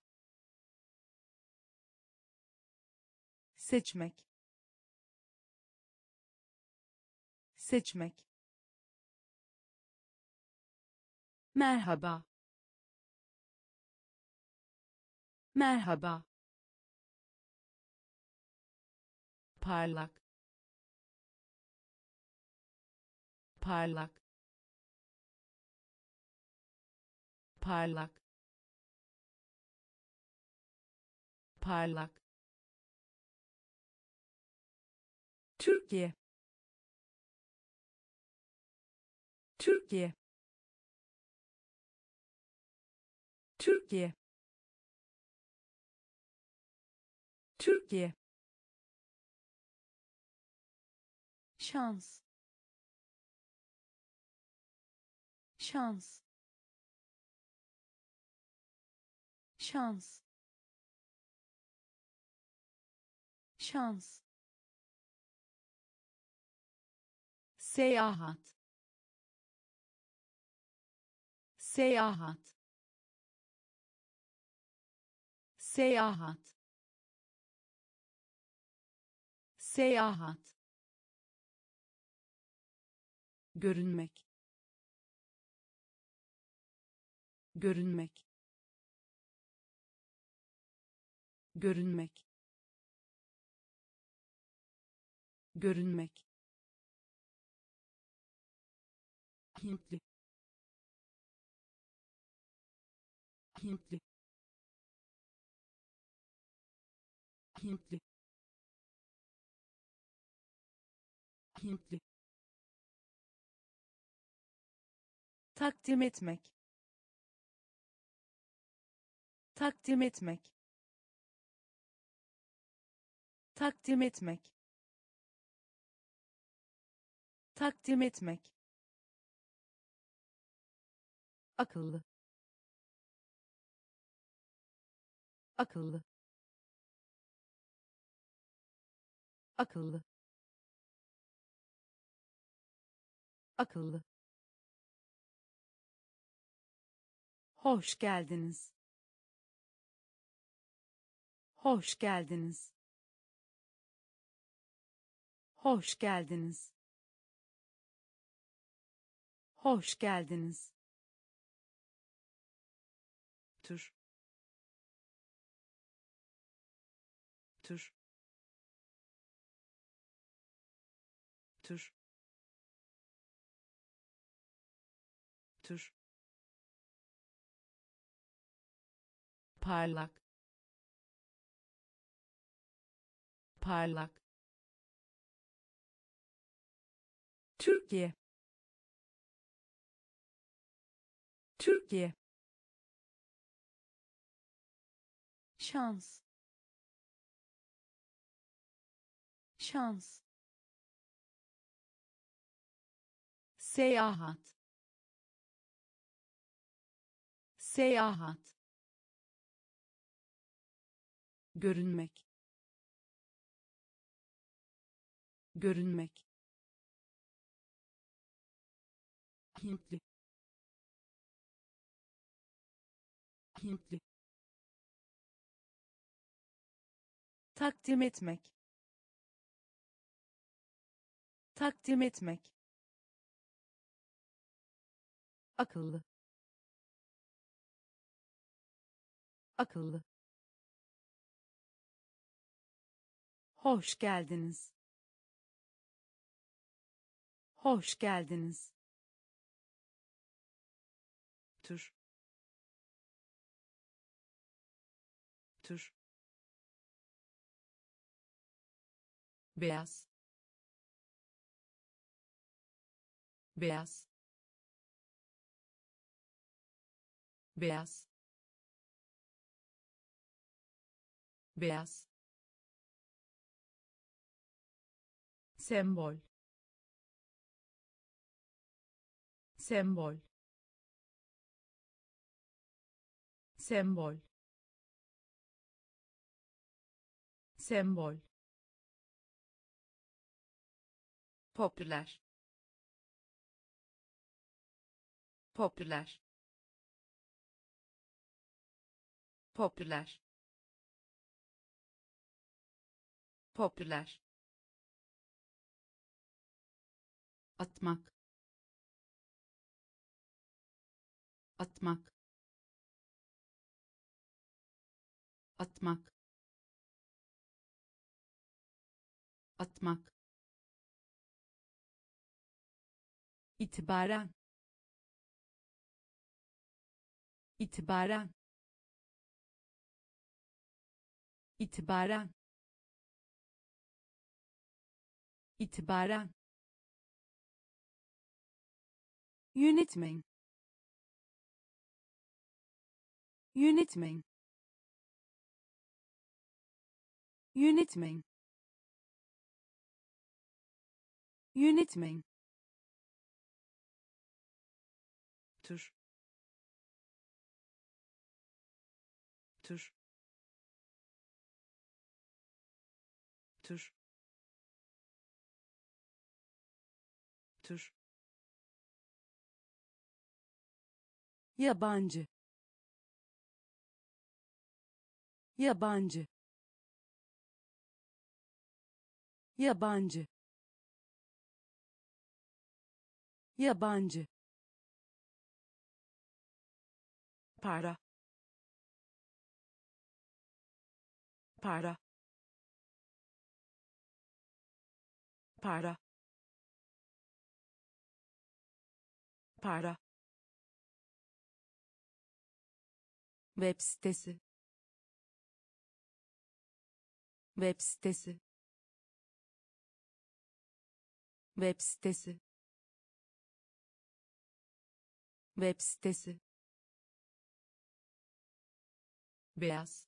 seçmek, seçmek, merhaba, merhaba, parlak, parlak, parlak, parlak, Türkiye, Türkiye, Türkiye, Türkiye, şans, şans, şans, şans, seyahat, seyahat, seyahat, seyahat, görünmek, görünmek, görünmek, görünmek, Hintli, Hintli, Hintli, Hintli, takdim etmek, takdim etmek, takdim etmek, takdim etmek, akıllı, akıllı, akıllı, akıllı, hoş geldiniz, hoş geldiniz, hoş geldiniz, hoş geldiniz, tür, tür, tür, tür, parlak, parlak, Türkiye, Türkiye, şans, şans, seyahat, seyahat, görünmek, görünmek, Hintli, Hintli, takdim etmek, takdim etmek, akıllı, akıllı, hoş geldiniz, hoş geldiniz, tür, tür, beyaz beyaz beyaz beyaz sembol sembol sembol sembol popüler popüler popüler popüler atmak atmak atmak atmak itibaren itibaren itibaren itibaren yönetmen, yönetmen, yönetmen, yönetmen, tür, tür, tür, tür, yabancı, yabancı, yabancı, yabancı, para, para, para, para, web sitesi, web sitesi, web sitesi, web sitesi, beyaz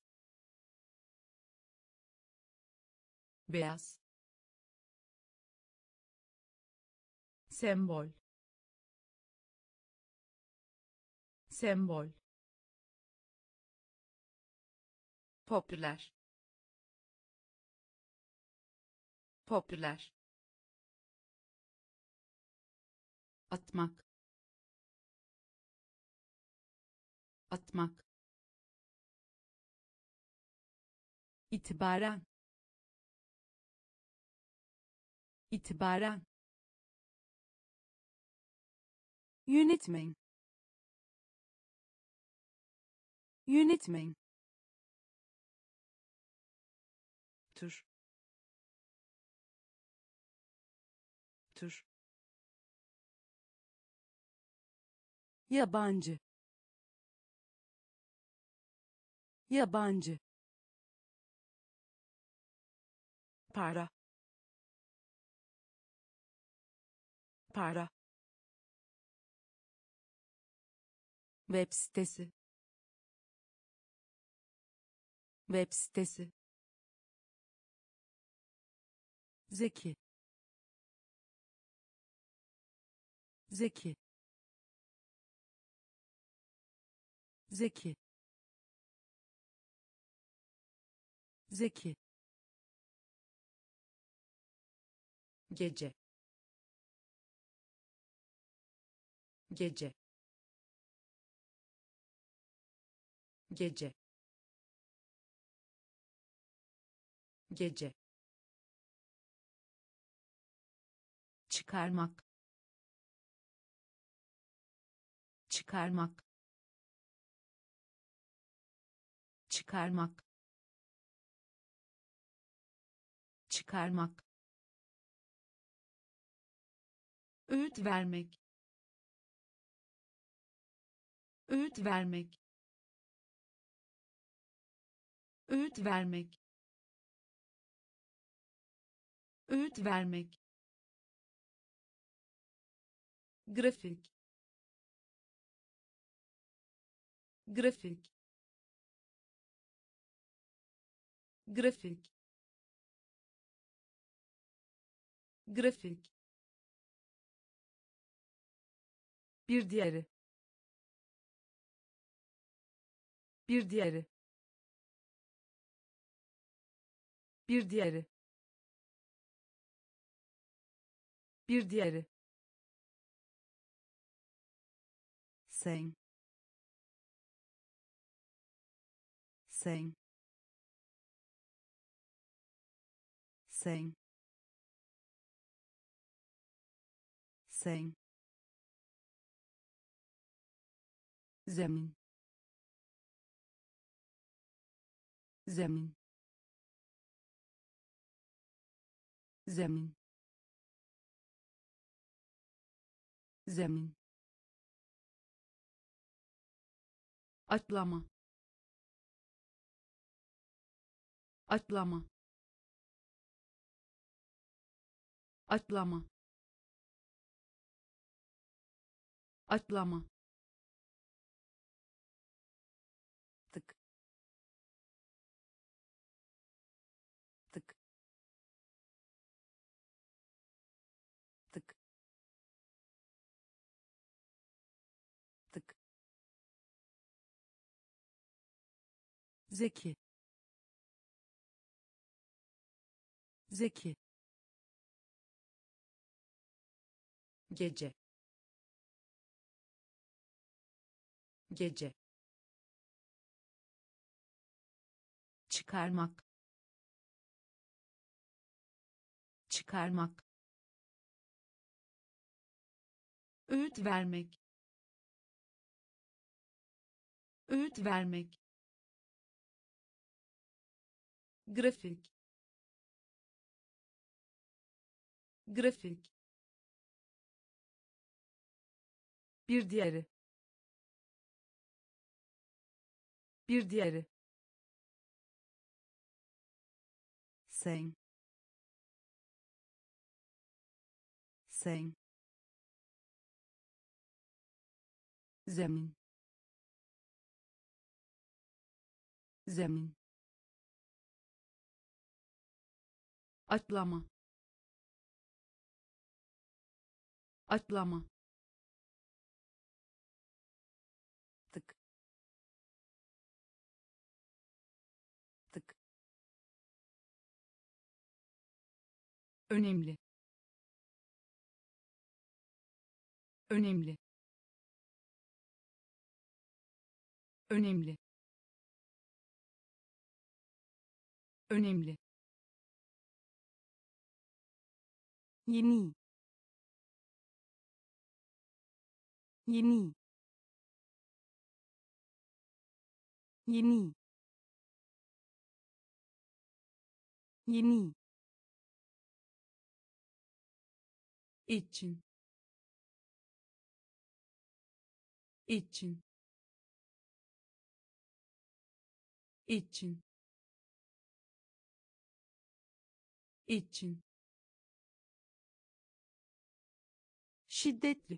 beyaz sembol sembol popüler popüler atmak atmak itibaren itibaren yönetmen, yönetmen, tür, tür, yabancı, yabancı, para, para, web sitesi, web sitesi, zeki, zeki, zeki, zeki, gece gece gece gece çıkarmak çıkarmak çıkarmak çıkarmak öğüt vermek öğüt vermek öğüt vermek öğüt vermek, grafik, grafik, grafik, grafik, bir diğeri, bir diğeri, bir diğeri, bir diğeri, sen, sen, sen, sen, zemin, zemin, zemin, zemin, atlama, atlama, atlama, atlama, tık, tık, tık, tık, zeki, zeki, gece, gece, çıkarmak, çıkarmak, öğüt vermek, öğüt vermek, grafik, grafik, bir diğeri, bir diğeri, sen, sen, zemin, zemin, atlama, atlama, tık, tık, önemli, önemli, önemli, önemli, yeni, yeni, yeni, yeni, için, için, için, için, şiddetli,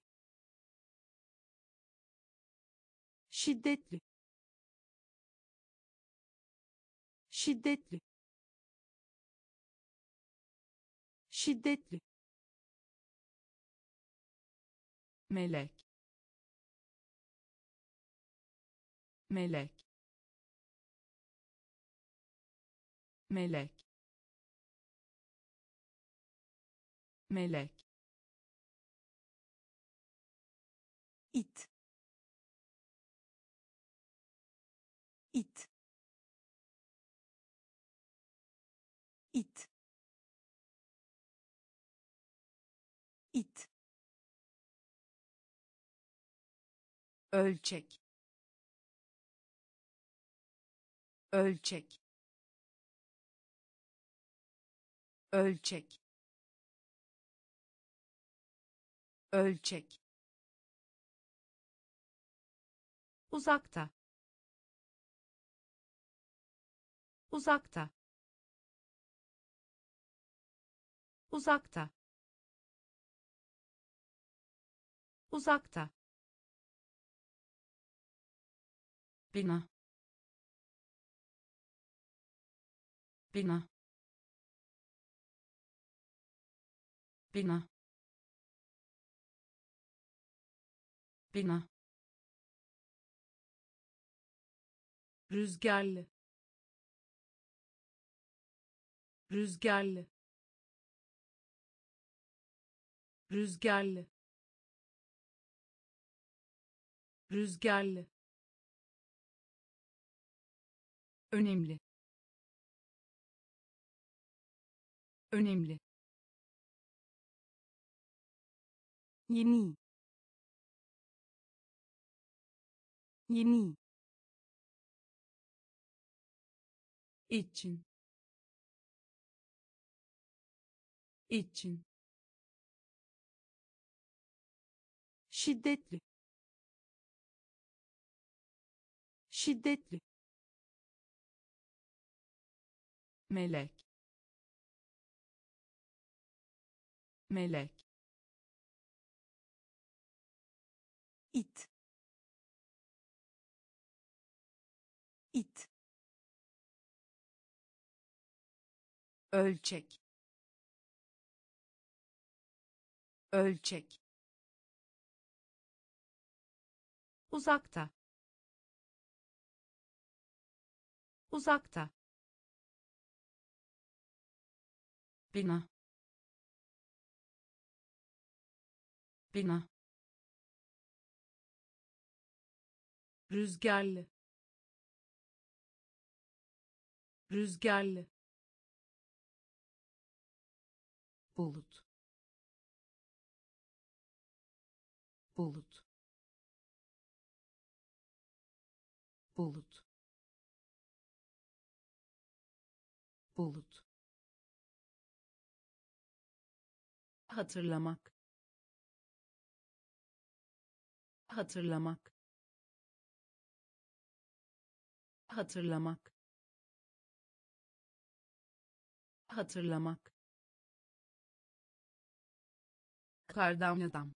şiddetli, şiddetli, şiddetli, melek, melek, melek, melek, it, it, it, it, ölçek, ölçek, ölçek, ölçek, uzakta, uzakta, uzakta, uzakta, bina, bina, bina, bina, rüzgarlı, rüzgarlı, rüzgarlı, rüzgarlı, önemli, önemli, yeni, yeni, için, için, şiddetli, şiddetli, melek, melek, it, it, ölçek, ölçek, uzakta, uzakta, bina, bina, rüzgarlı, rüzgarlı, bulut, bulut, bulut, bulut, hatırlamak, hatırlamak, hatırlamak, hatırlamak, kardan adam,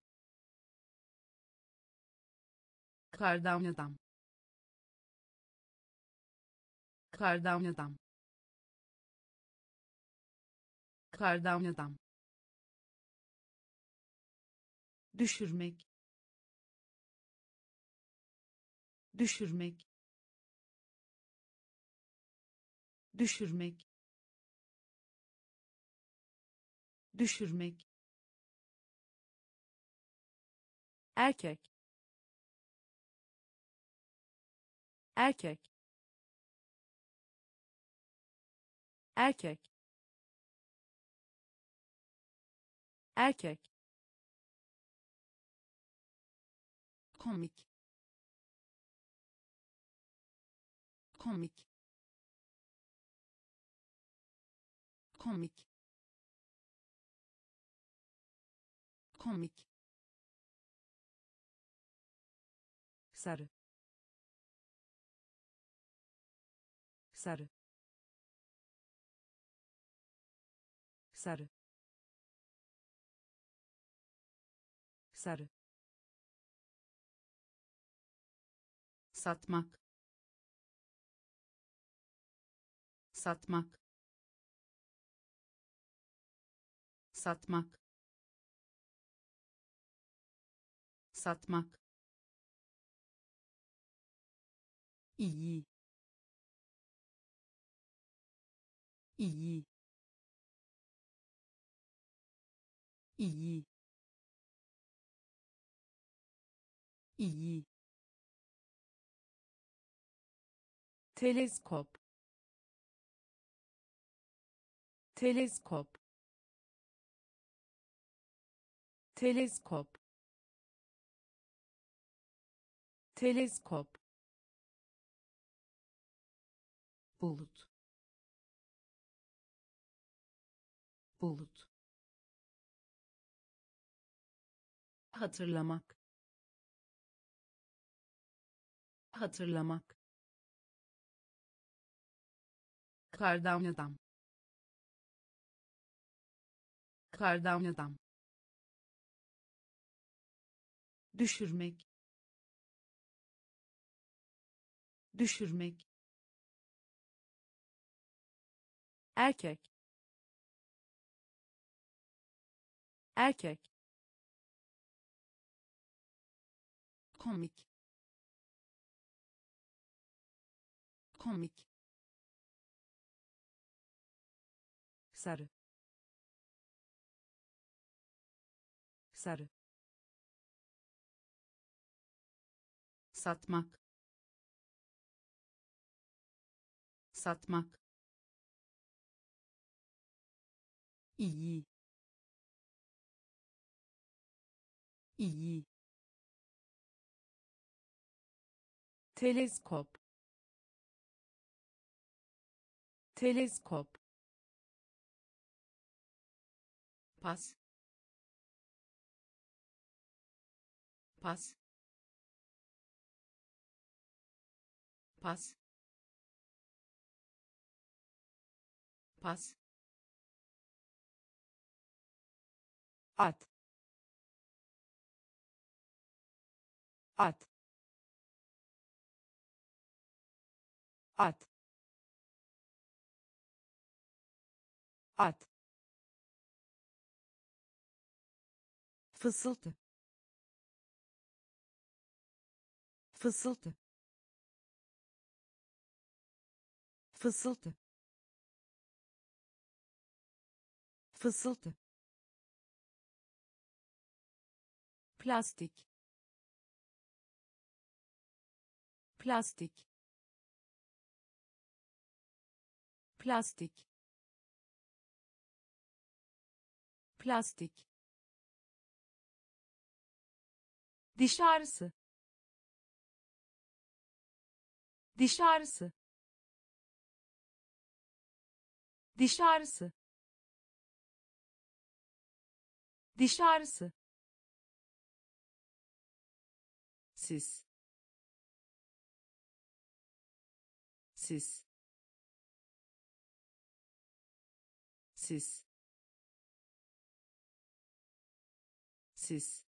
kardan adam, kardan adam, kardan adam, düşürmek, düşürmek, düşürmek, düşürmek, erkek, erkek, erkek, erkek, komik, komik, komik, komik, sarı, sarı, sarı, sarı, satmak, satmak, satmak, satmak, iyi, iyi, iyi, iyi, teleskop, teleskop, teleskop, teleskop, bulut, bulut, hatırlamak, hatırlamak, kardan adam, Yukarıdan adam. Düşürmek. Düşürmek. erkek erkek Komik. Komik. Sarı. Sarı. Satmak. Satmak. İyi. İyi. teleskop teleskop Pas. Pas. Pas. Pas. at at at at fısıltı fısıltı fısıltı fısıltı plastik plastik plastik plastik diş ağrısı diş ağrısı diş ağrısı diş ağrısı Siz. Siz. Siz. Siz.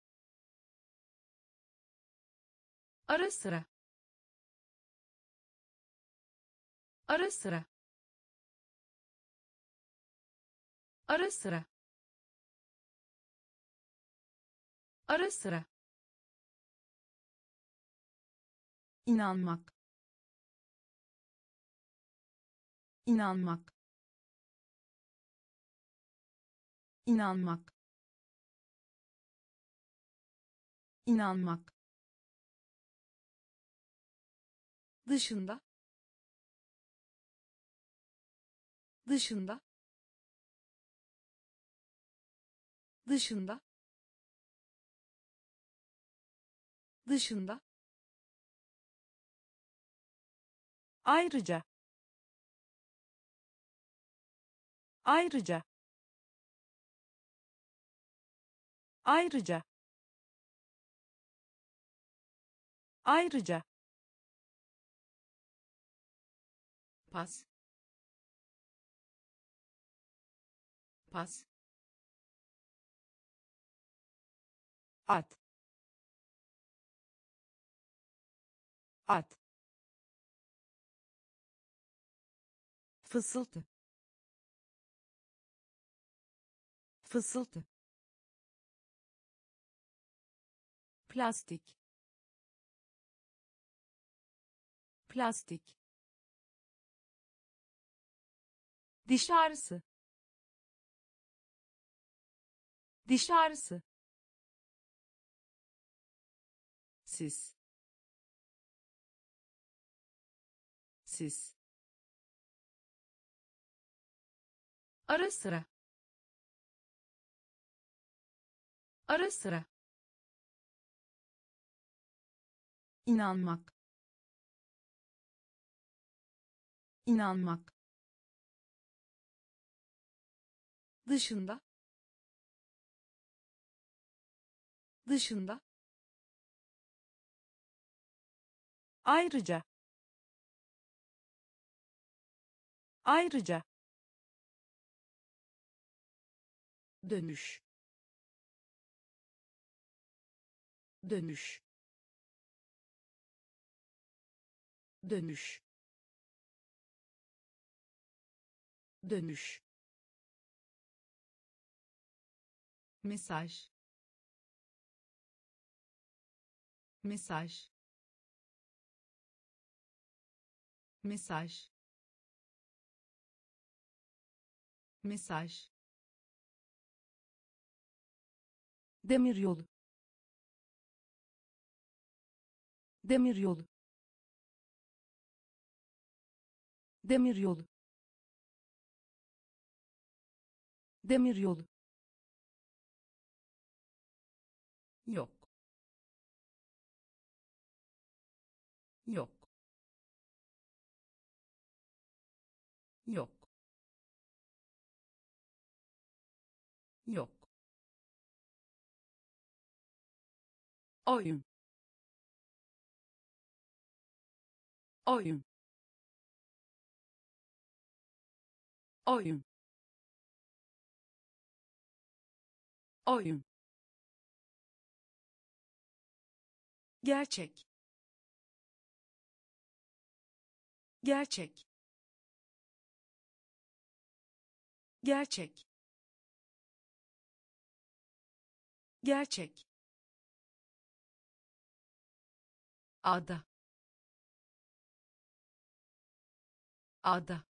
ara sıra ara sıra ara sıra ara sıra İnanmak. İnanmak. İnanmak. İnanmak. dışında dışında dışında dışında ayrıca ayrıca ayrıca ayrıca Pas. Pas. at at fısıltı fısıltı plastik plastik diş ağrısı diş ağrısı Siz. Siz. ara sıra ara sıra İnanmak. İnanmak. dışında dışında ayrıca ayrıca dönüş dönüş dönüş dönüş mesaj mesaj mesaj mesaj demiryolu demiryolu demiryolu demiryolu yok yok yok yok oyun oyun oyun oyun gerçek gerçek gerçek gerçek ada ada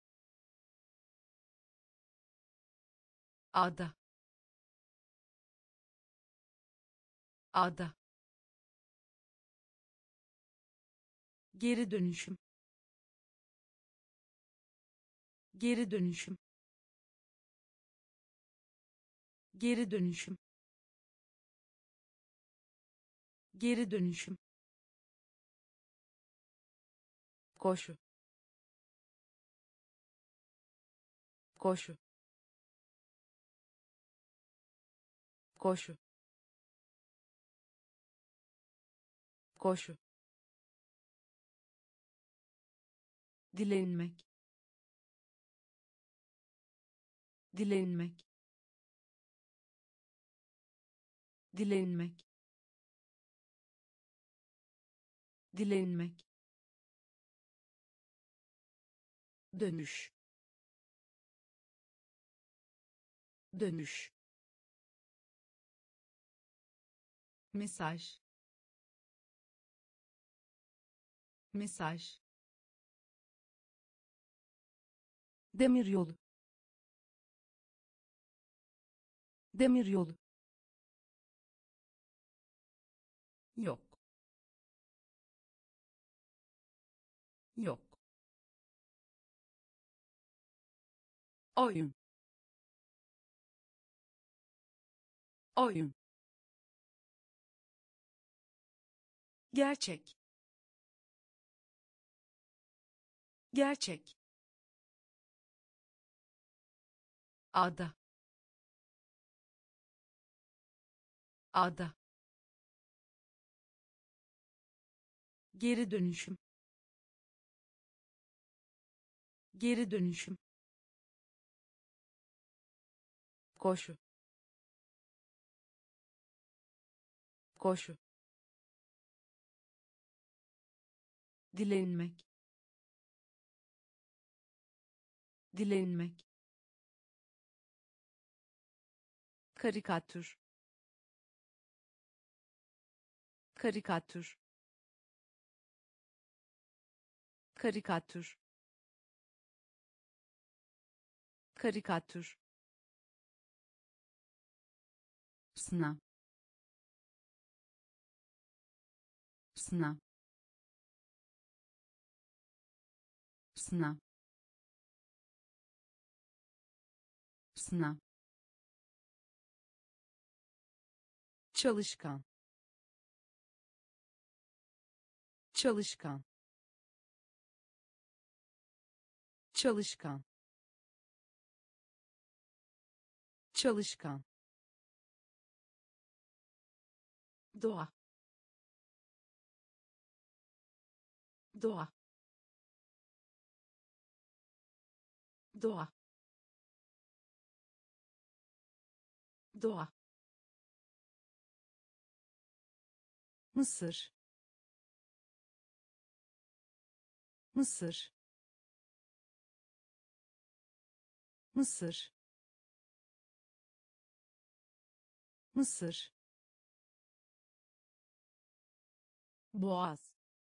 ada ada geri dönüşüm geri dönüşüm geri dönüşüm geri dönüşüm koşu koşu koşu koşu dilenmek dilenmek dilenmek dilenmek dönüş dönüş mesaj mesaj demiryolu demiryolu yok yok oyun oyun gerçek gerçek ada ada geri dönüşüm geri dönüşüm koşu koşu dilenmek dilenmek karikatür karikatür karikatür karikatür sınav sınav sınav sınav çalışkan çalışkan çalışkan çalışkan doğa doğa doğa doğa, Mısır, Mısır, Mısır, Mısır, Boğaz,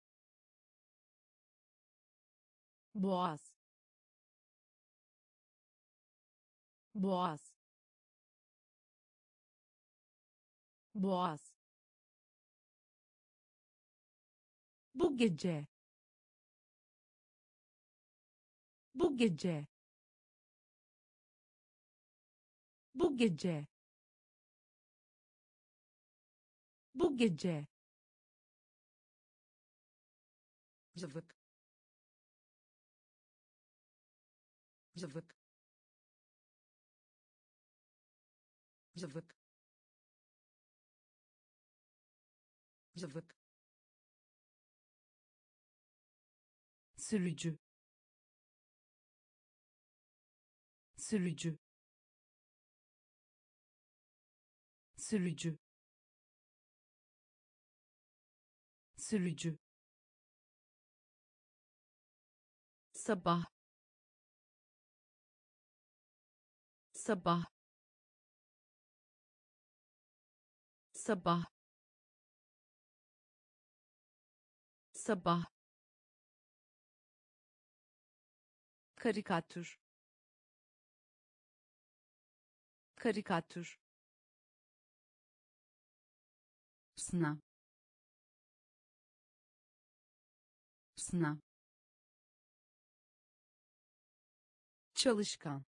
Boğaz, Boğaz, Boğaz. Bu gece, bu gece, bu gece, bu gece. Zıvık. Zıvık. Zıvık. Zıvık. Sürücü, sürücü, sürücü, sürücü. Sabah, sabah, sabah, sabah. Karikatür, karikatür. sınav, sınav, Çalışkan,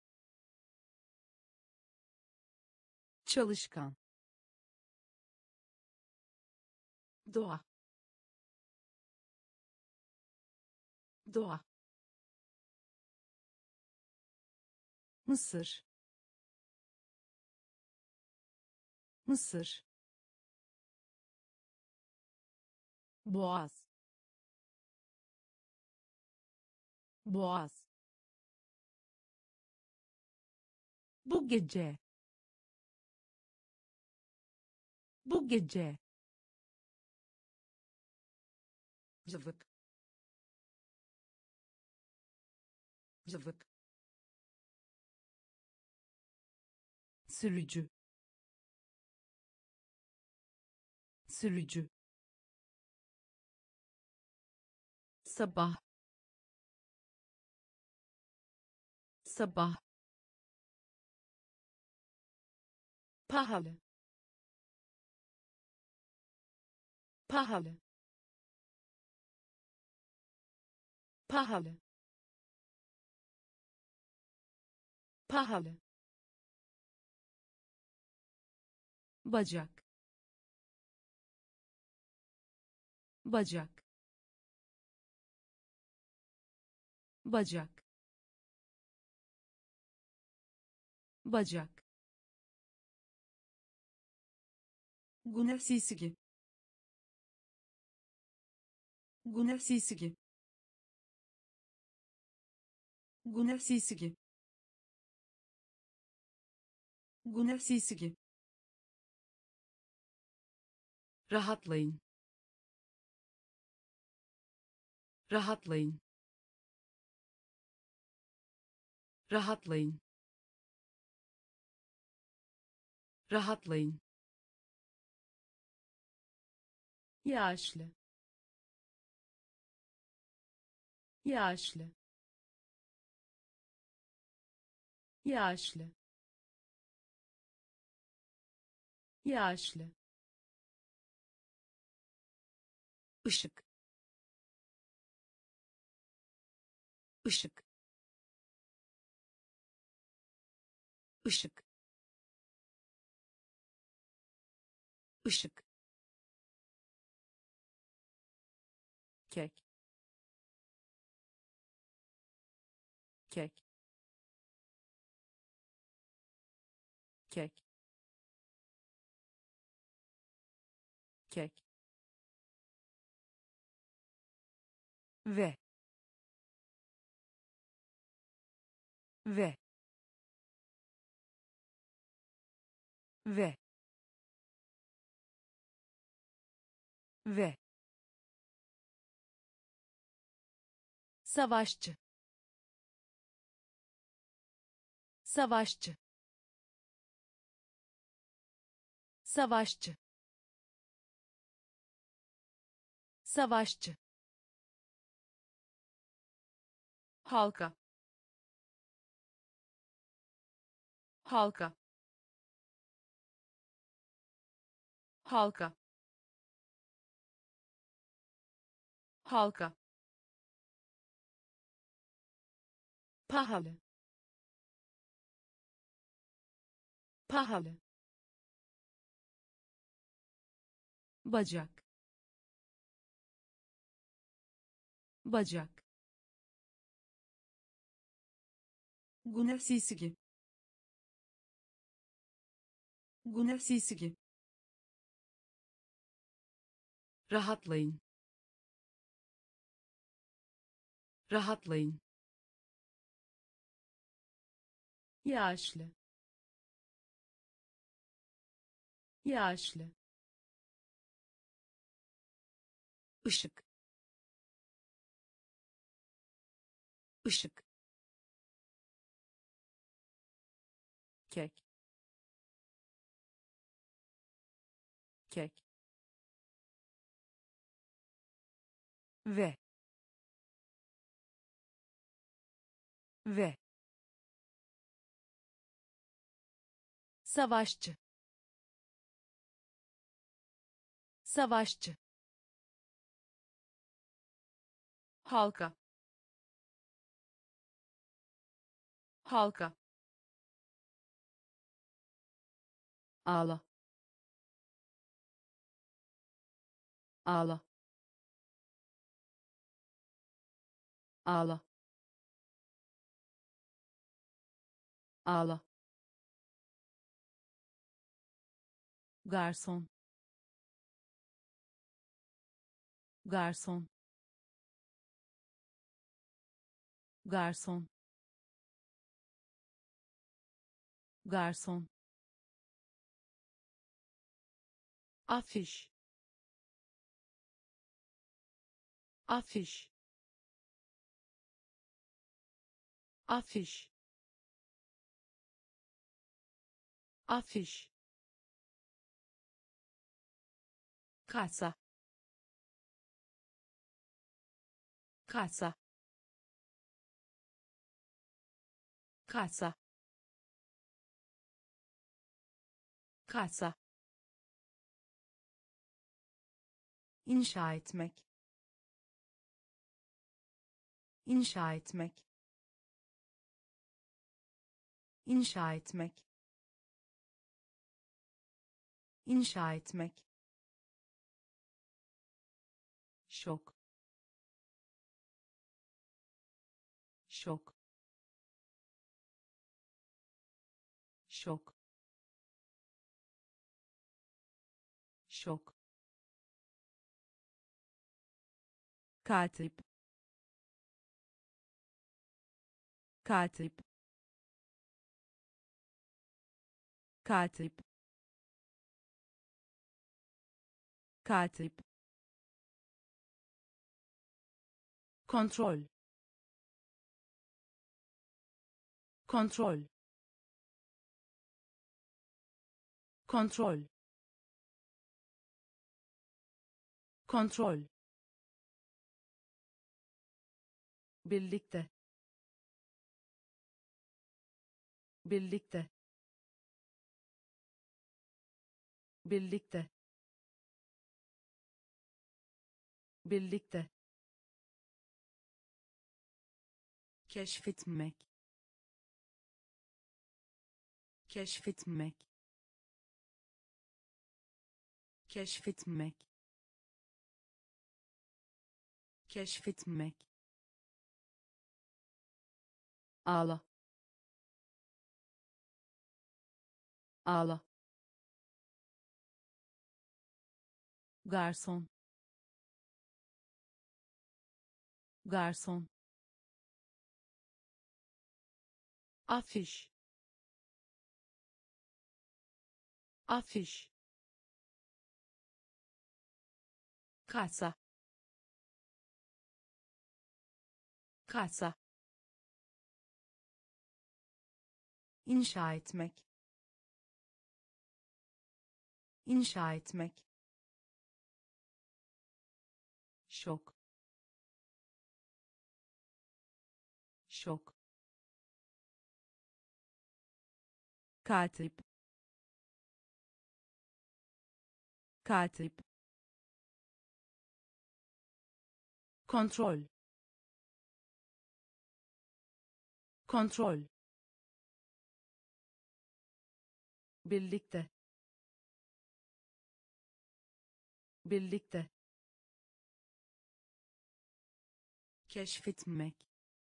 çalışkan. Doğa, doğa, Mısır, Mısır, Boğaz, Boğaz. Bu gece, bu gece. Zıvık. Zıvık. Sürücü, sürücü. Sabah, sabah. Pahalı, pahalı, pahalı, pahalı. Bacak, bacak, bacak, bacak. Güneş sisigi, güneş sisigi, güneş sisigi, güneş sisigi. Rahatlayın, rahatlayın, rahatlayın, rahatlayın. Yaşlı, yaşlı, yaşlı, yaşlı. Işık, ışık, ışık, ışık. Kek, kek, kek, kek. Ve, ve, ve ve savaşçı savaşçı savaşçı savaşçı halka halka halka halka pahalı pahalı bacak bacak güneşsizgi güneşsizgi rahatlayın rahatlayın yaşlı yaşlı ışık ışık kek kek ve ve savaşçı savaşçı halka halka ağla ağla ağla ağla garson garson garson garson afiş afiş afiş afiş kasa kasa kasa kasa inşa etmek inşa etmek inşa etmek inşa etmek şok şok şok şok katip katip katip katip kontrol kontrol kontrol kontrol birlikte birlikte birlikte birlikte keşfetmek keşfetmek keşfetmek keşfetmek ağla ağla garson garson afiş afiş, kasa, kasa, inşa etmek, inşa etmek, şok, şok, katip, katip, kontrol, kontrol, birlikte, birlikte, keşfetmek,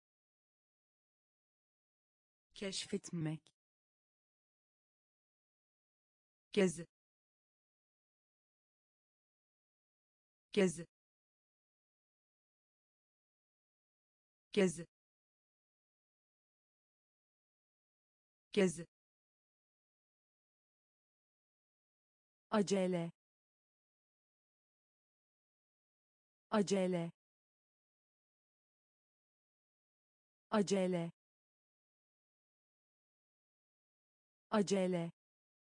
keşfetmek, gezi, gezi, gezi, gezi, acele, acele, acele, acele,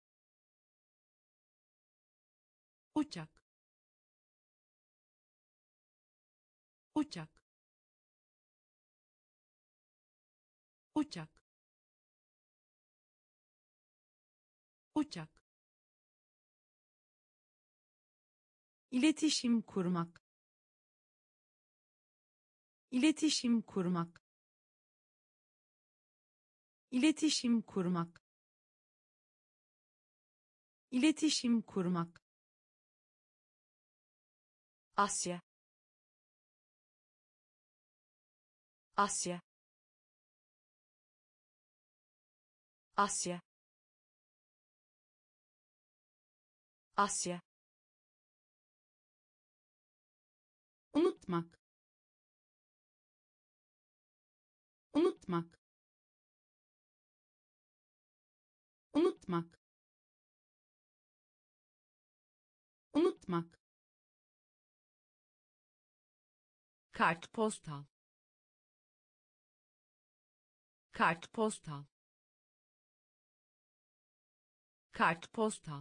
uçak, uçak, uçak, uçak, iletişim kurmak, iletişim kurmak, iletişim kurmak, iletişim kurmak, Asya, Asya, Asya, Asya, unutmak, unutmak, unutmak, unutmak, kartpostal, kartpostal, kartpostal,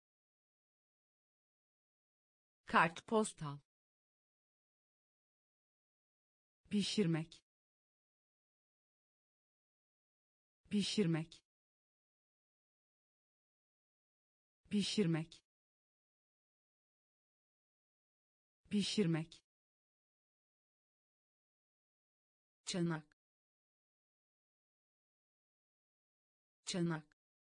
kartpostal, pişirmek, pişirmek, pişirmek, pişirmek, çanak, çanak,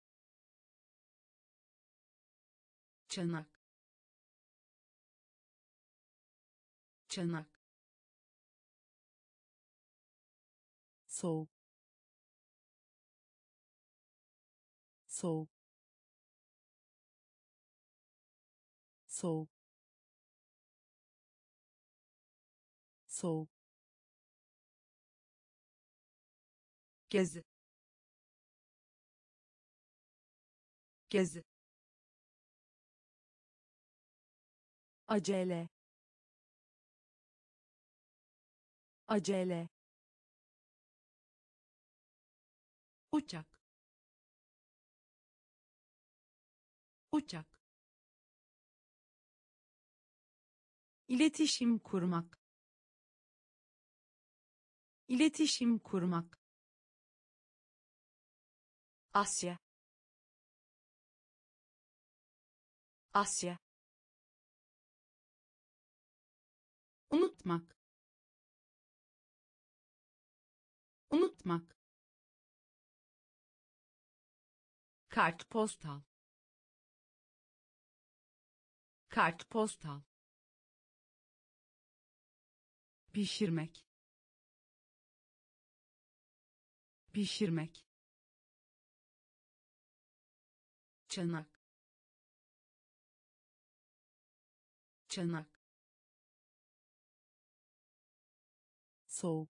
çanak, çanak, soğuk, soğuk, soğuk, soğuk, gezi, gezi, acele, acele, uçak, uçak, iletişim kurmak, iletişim kurmak, Asya, Asya, unutmak, unutmak, kartpostal, kartpostal, pişirmek, pişirmek, çanak, çanak, soğuk,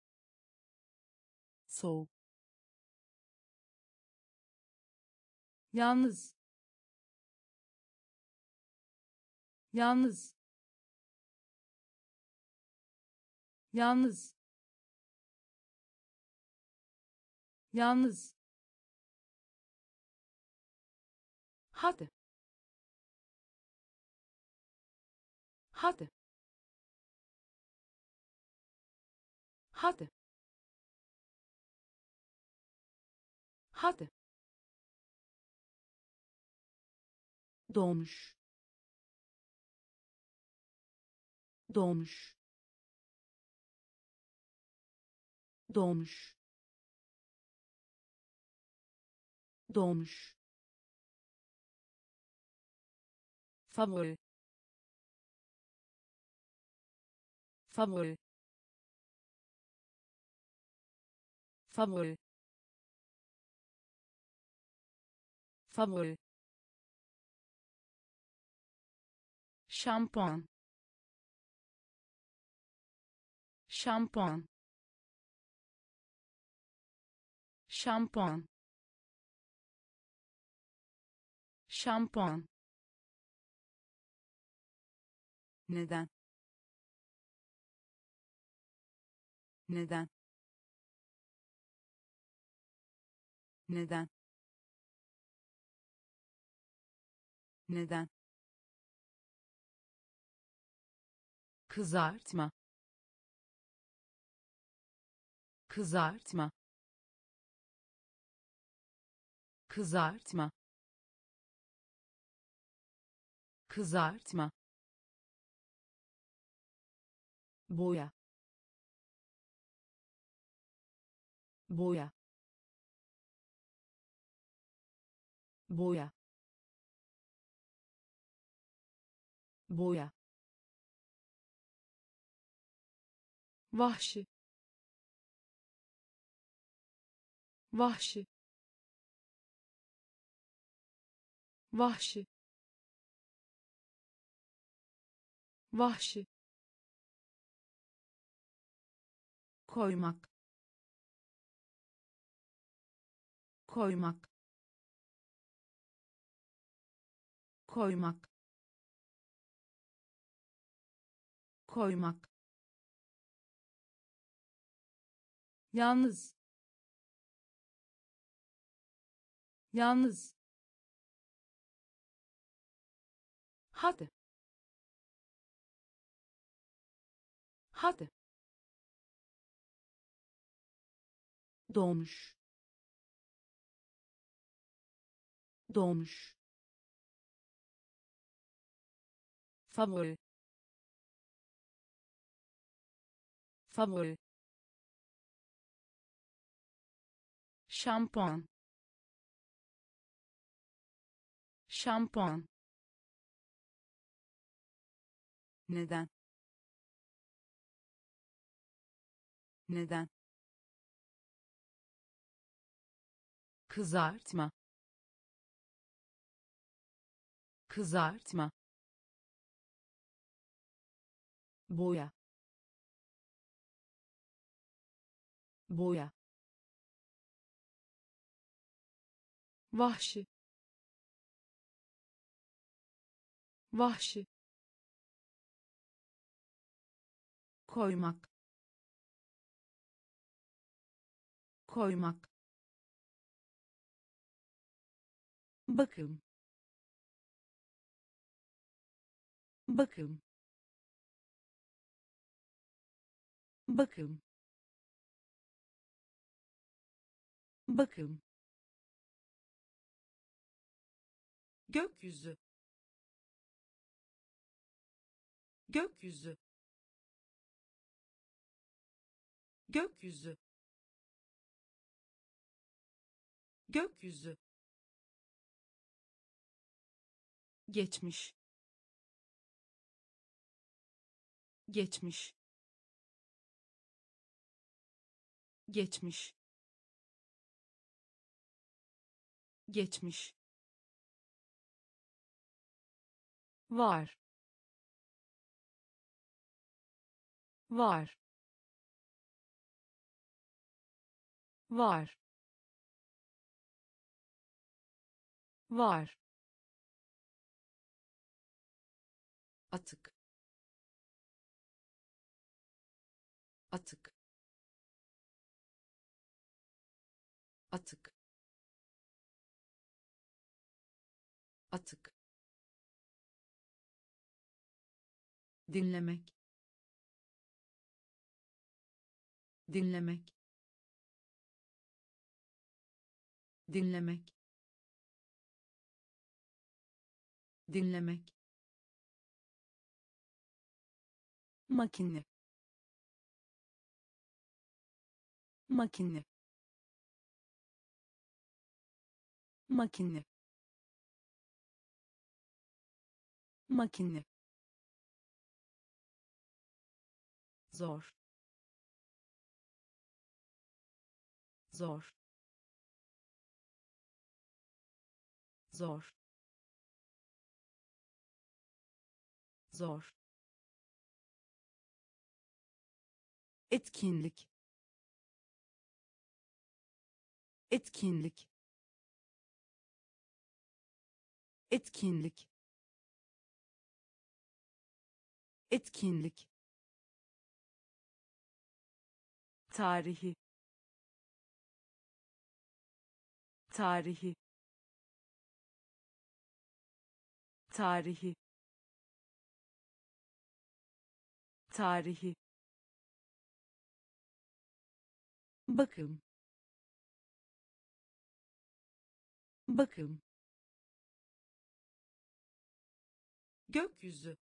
soğuk, yalnız yalnız yalnız yalnız hadi hadi hadi hadi doğmuş doğmuş doğmuş doğmuş favori favori favori favori şampuan şampuan şampuan şampuan neden neden neden neden kızartma kızartma kızartma kızartma boya boya boya boya vahşi vahşi vahşi vahşi koymak koymak koymak koymak yalnız yalnız hadi hadi doğmuş doğmuş favori favori şampuan şampuan neden neden kızartma kızartma boya boya vahşi vahşi koymak koymak bakım bakım bakım bakım gökyüzü gökyüzü gökyüzü gökyüzü geçmiş geçmiş geçmiş geçmiş var var var var, atık, atık, atık, atık, dinlemek, dinlemek, dinlemek, dinlemek, makine, makine, makine, makine, zor, zor, zor, zor, etkinlik, etkinlik, etkinlik, etkinlik, tarihi, tarihi, tarihi, tarihi, bakım, bakım, gökyüzü,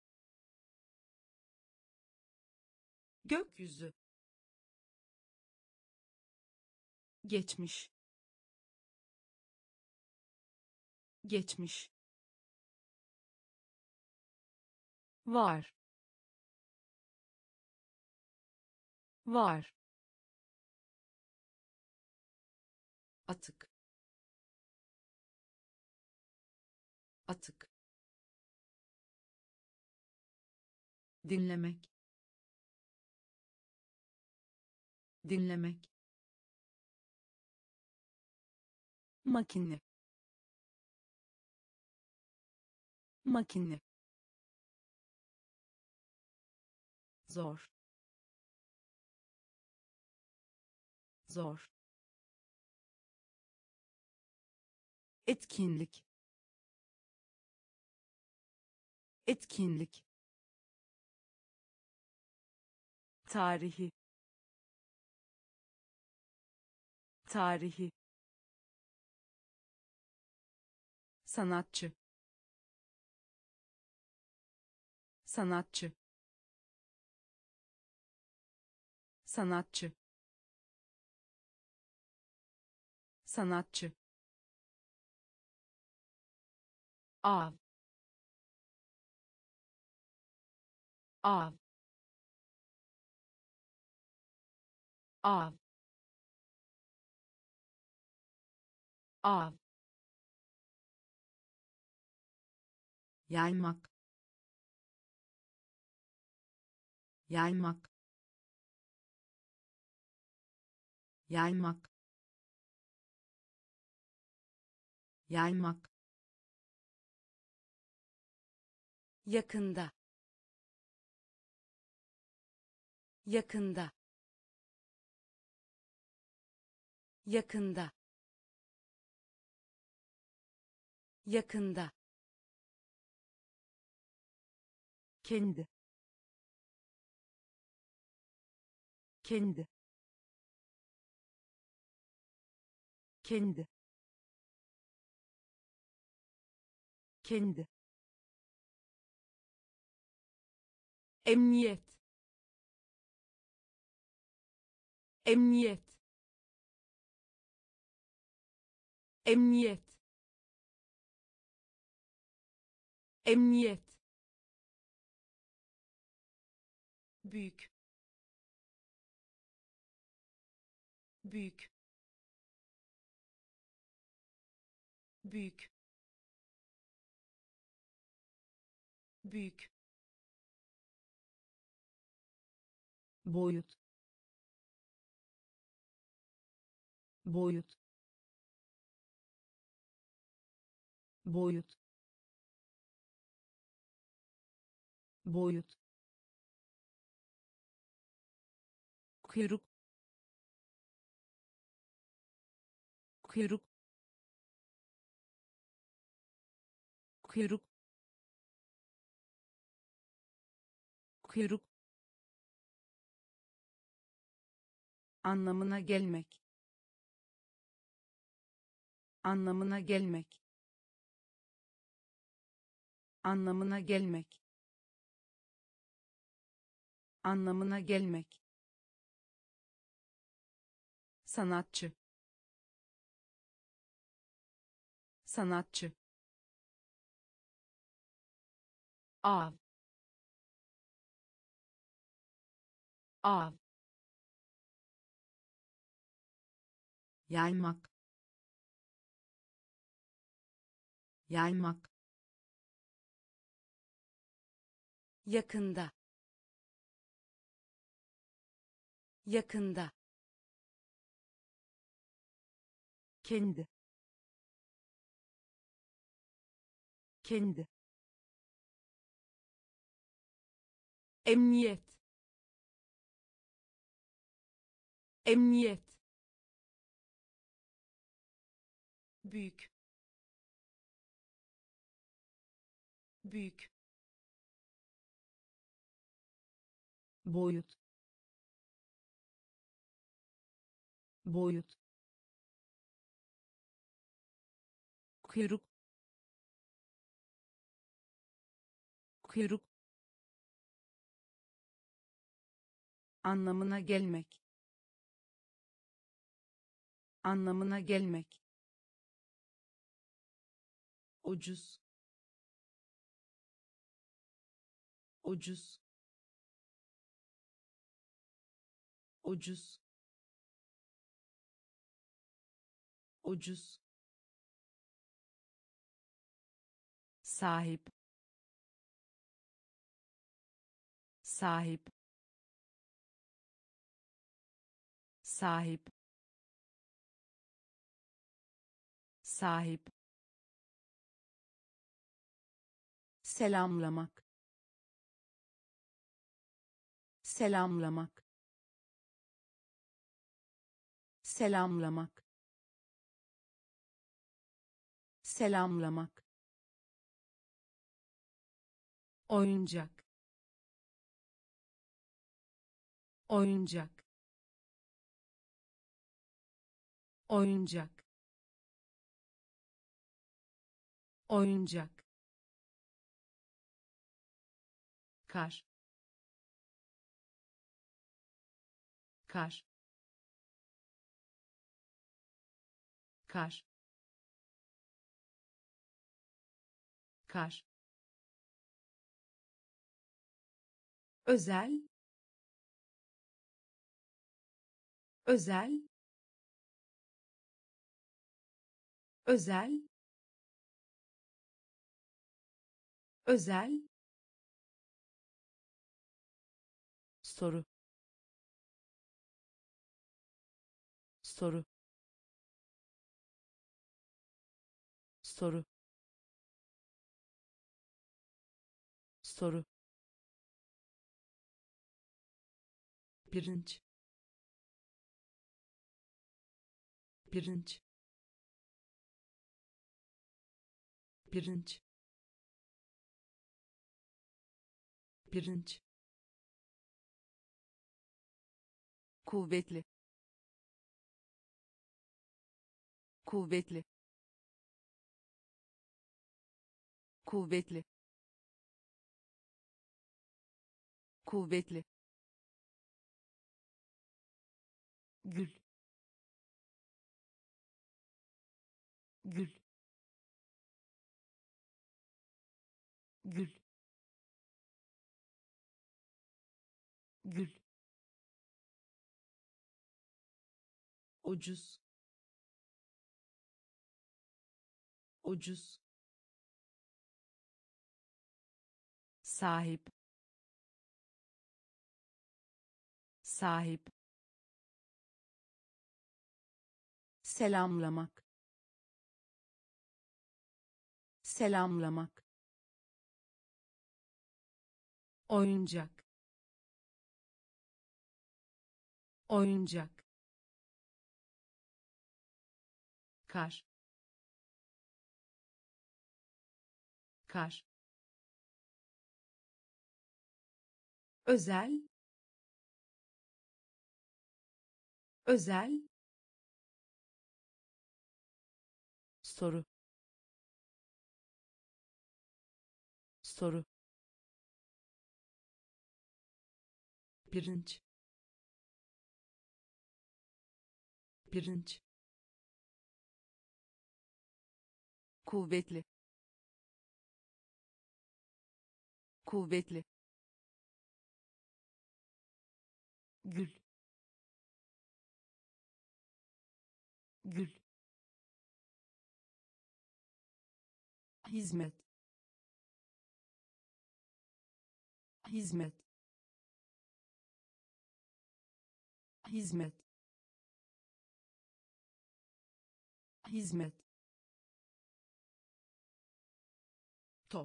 gökyüzü, geçmiş, geçmiş, var, var, atık, atık, dinlemek, dinlemek, makine, makine, zor, zor, etkinlik, etkinlik, tarihi, tarihi, sanatçı, sanatçı, sanatçı, sanatçı, av, av, av, av, yaymak, yaymak, yaymak, yaymak, yakında, yakında, yakında, yakında, kendi, kendi, kendi, kendi, emniyet, emniyet, emniyet, emniyet, büyük, büyük, büyük, büyük, boyut, boyut, boyut, boyut, kuyruk, kuyruk, kuyruk, kuyruk, anlamına gelmek, anlamına gelmek, anlamına gelmek, anlamına gelmek, sanatçı, sanatçı, av, av, yaymak, yaymak, yakında, yakında, kendi, kendi, emniyet, emniyet, büyük, büyük, boyut, boyut, kuyruk, kuyruk, anlamına gelmek, anlamına gelmek, ucuz, ucuz, ucuz, ucuz, sahip, sahip, sahip, sahip, selamlamak, selamlamak, selamlamak, selamlamak, oyuncak, oyuncak, oyuncak, oyuncak, kar, kar, kar, kar, özel, özel, özel, özel, soru, soru, soru, soru, pirinç, pirinç, pirinç, pirinç, kuvvetli, kuvvetli, kuvvetli, kuvvetli, gül, gül, gül, gül, ucuz, ucuz, sahip, sahip, selamlamak, selamlamak, oyuncak, oyuncak, kar, kar, özel, özel, soru, soru, pirinç, pirinç, kuvvetli, kuvvetli, gül, gül, hizmet, hizmet, hizmet, hizmet, top,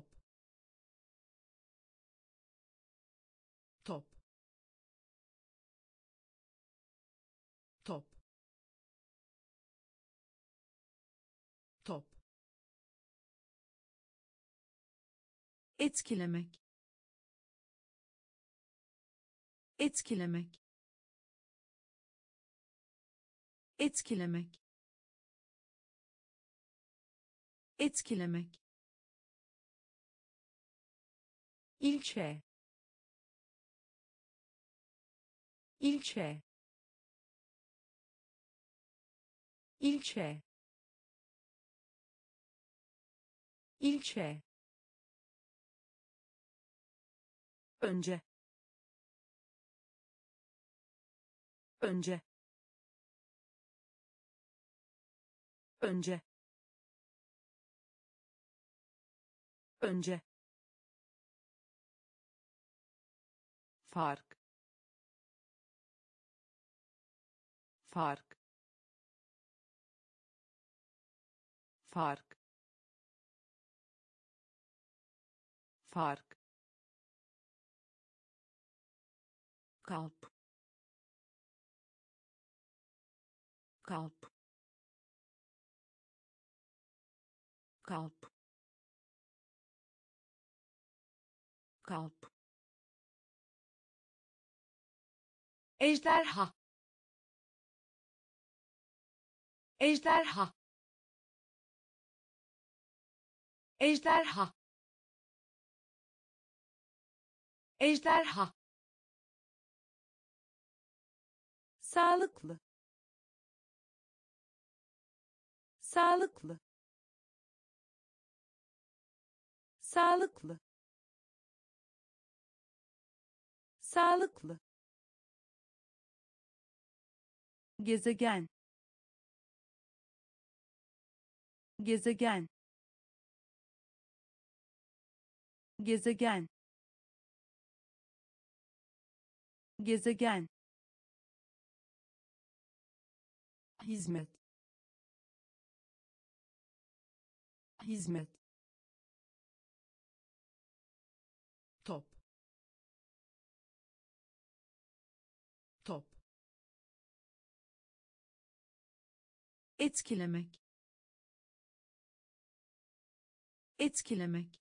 top, top, top, etkilemek, etkilemek, etkilemek, etkilemek, ilçe, ilçe, ilçe, ilçe, önce, önce, önce, önce, fark, fark, fark, fark, kalp, kalp, kalp, kalp, ejderha, ejderha, ejderha, ejderha, sağlıklı, sağlıklı, sağlıklı, sağlıklı, gezegen, gezegen, gezegen, gezegen, hizmet, hizmet, top, top, etkilemek, etkilemek,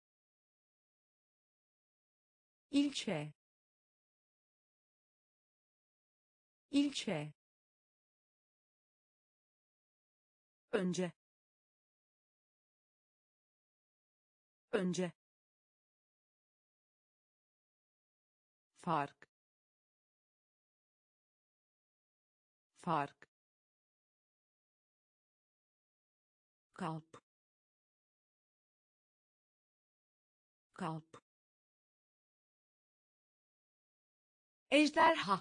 ilçe, ilçe, önce, önce, fark, fark, kalp, kalp, ejderha,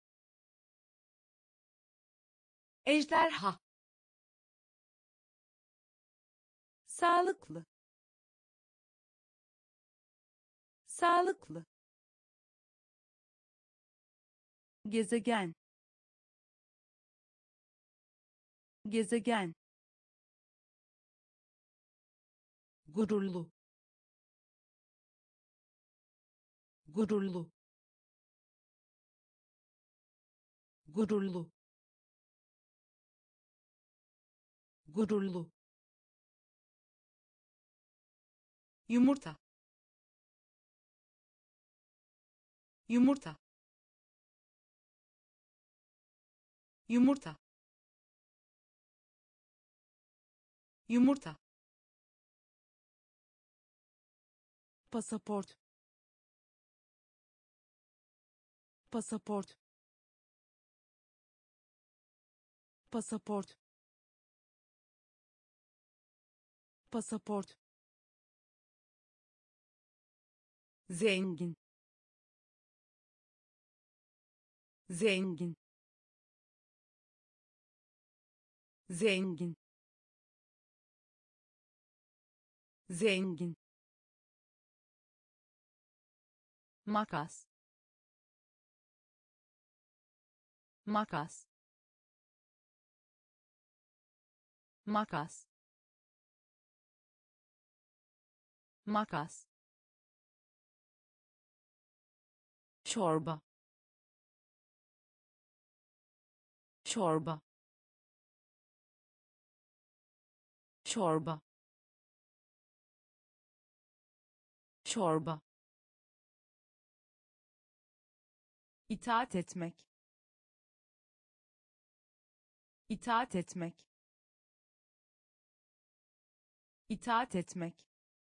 ejderha, sağlıklı, sağlıklı, gezegen, gezegen, gururlu, gururlu, gururlu, gururlu, yumurta, yumurta, yumurta, yumurta, pasaport, pasaport, pasaport, pasaport, zengin, zengin, zengin, zengin, makas, makas, makas, makas, çorba, çorba, çorba, çorba, itaat etmek, itaat etmek, itaat etmek,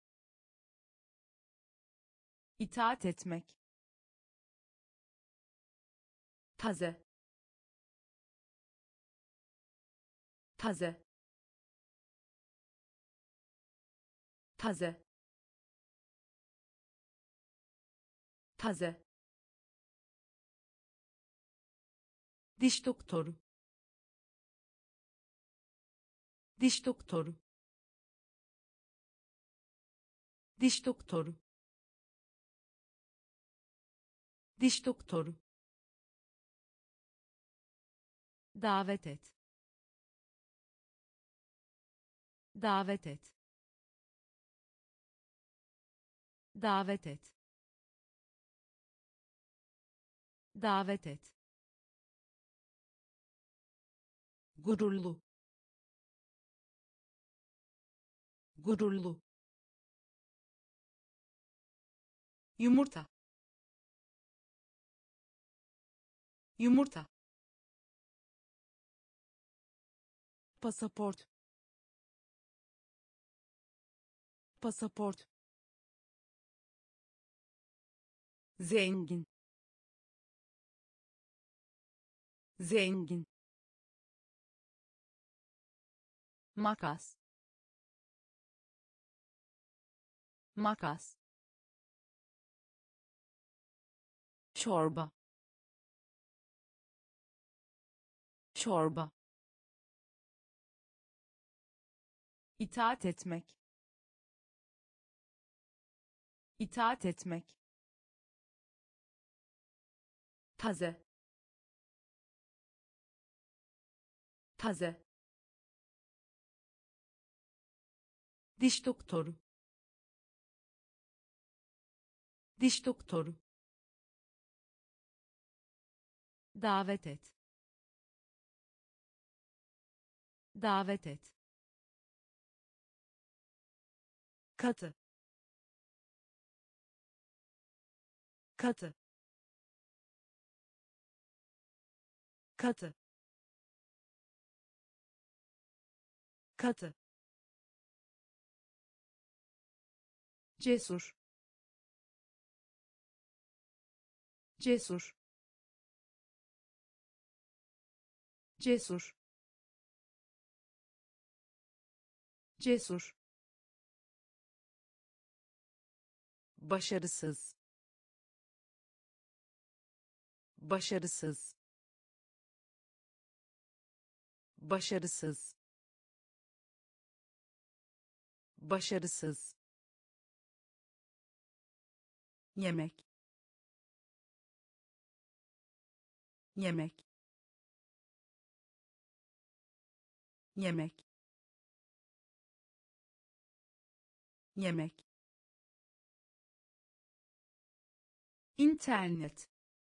itaat etmek, taze, taze, taze, taze, diş doktoru, diş doktoru, diş doktoru, diş doktoru, davet et, davet et, davet et, davet et, gururlu, gururlu, yumurta, yumurta, pasaport, pasaport, zengin, zengin, makas, makas, çorba, çorba, itaat etmek, itaat etmek, taze, taze, diş doktoru, diş doktoru, davet et, davet et, katı, katı, katı, katı, cesur, cesur, cesur, cesur, başarısız, başarısız, başarısız, başarısız, yemek, yemek, yemek, yemek, internet,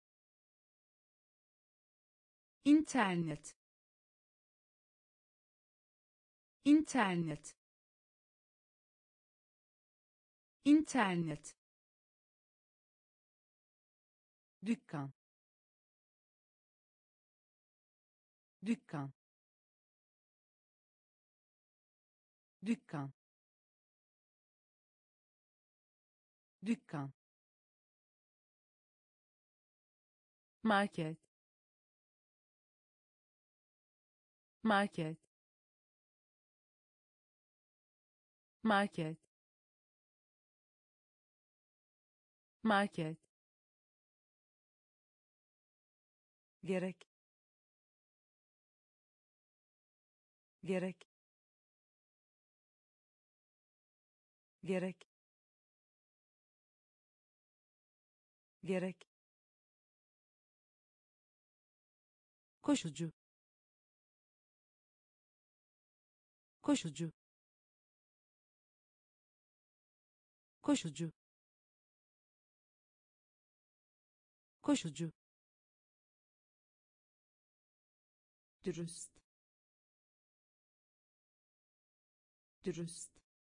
internet, internet, internet, dükkan, dükkan, dükkan, dükkan, market, market, market, market, gerek, gerek, gerek, gerek, koşucu, koşucu, koşucu, koşucu, dürüst, dürüst,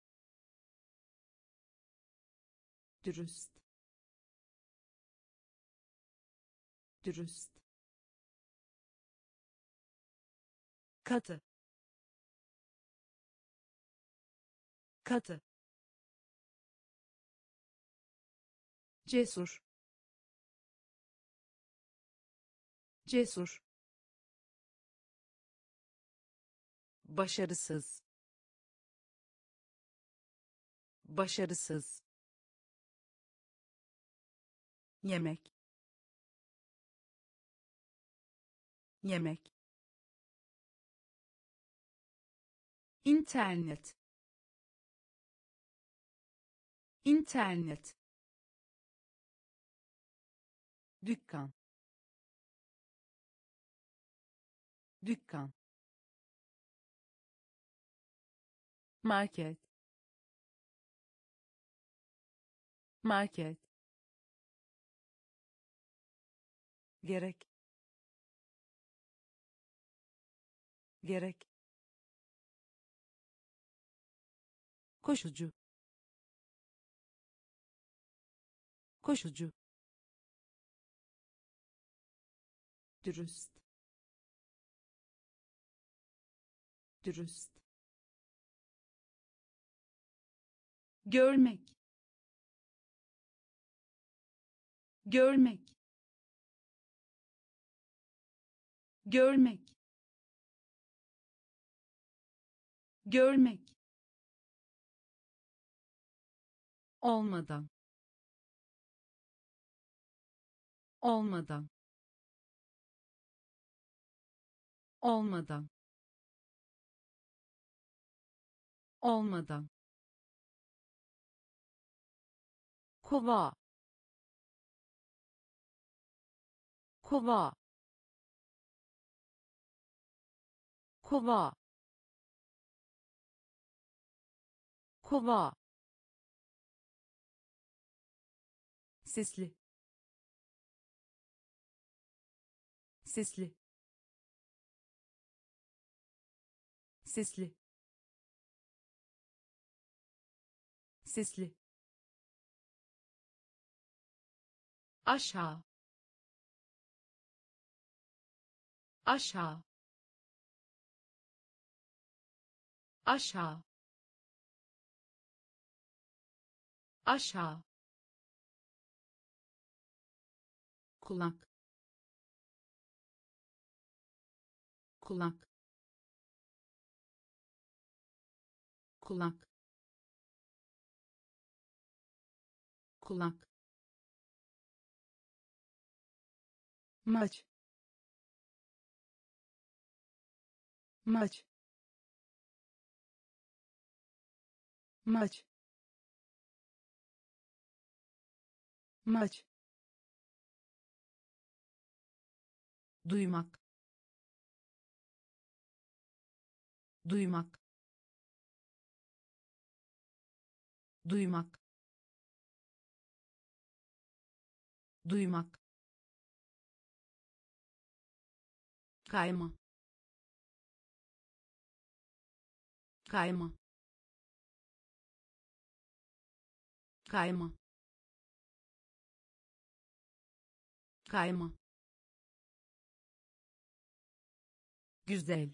dürüst, dürüst, katı, katı, cesur, cesur, başarısız, başarısız, yemek, yemek, internet, internet, dükkan, dükkan, market, market, gerek, gerek, koşucu, koşucu, dürüst, dürüst, görmek, görmek, görmek, görmek, olmadan, olmadan, olmadan, olmadan, kova, kova, kova, kova, sesli, sesli, sesli, sesli, aşağı, aşağı, aşağı, aşağı, kulak, kulak, kulak, kulak, maç, maç, maç, maç, duymak, duymak, duymak, duymak, kayma, kayma, kayma, kayma, güzel,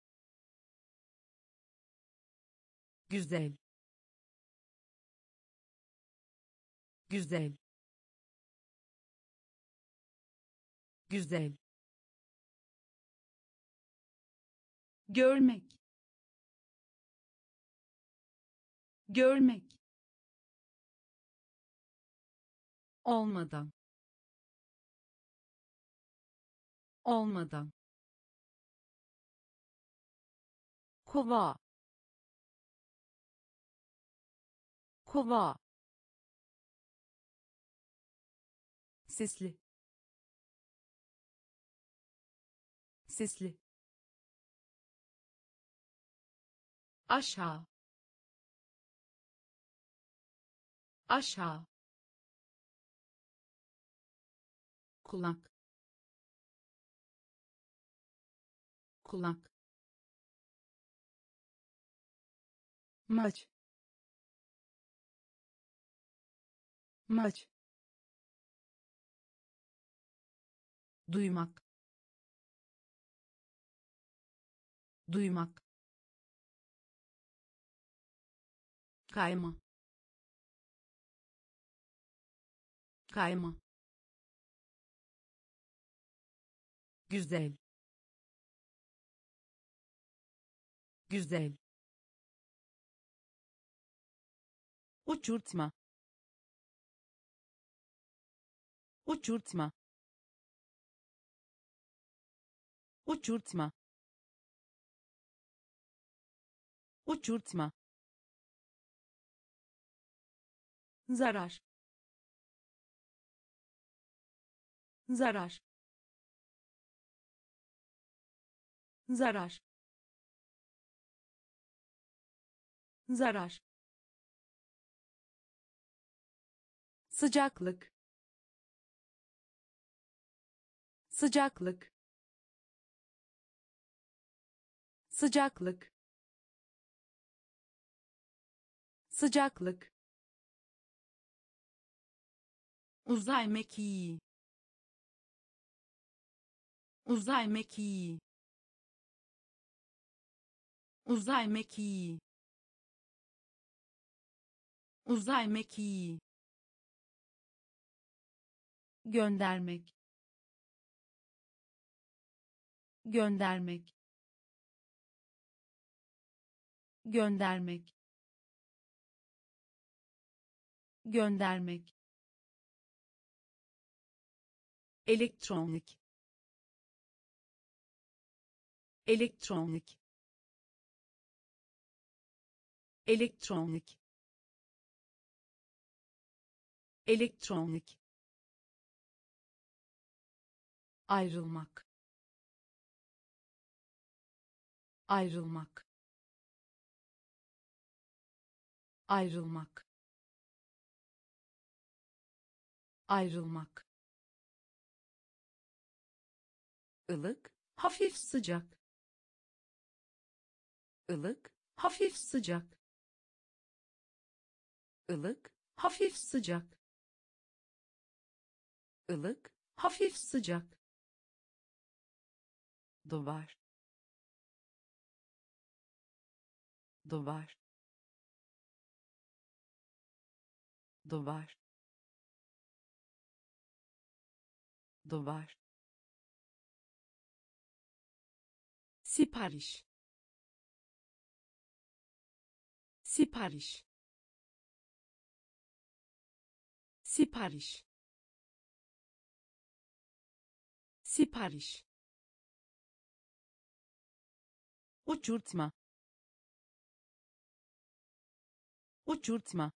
güzel, güzel, güzel, görmek, görmek, olmadan, olmadan, kova, kova, sesli, sesli, aşağı, aşağı, kulak, kulak, maç, maç, duymak, duymak, kayma, kayma, güzel, güzel, uçurtma, uçurtma, uçurtma, uçurtma, zarar, zarar, zarar, zarar, sıcaklık, sıcaklık, sıcaklık, sıcaklık, uzay mekiği, uzay mekiği, uzay mekiği, uzay mekiği, göndermek, göndermek, göndermek, göndermek, elektronik, elektronik, elektronik, elektronik, ayrılmak, ayrılmak, ayrılmak, ayrılmak, ılık, hafif sıcak, ılık, hafif sıcak, ılık, hafif sıcak, ılık, hafif sıcak, duvar, duvar, duvar, duvar, sipariş, sipariş, sipariş, sipariş, uçurtma, uçurtma,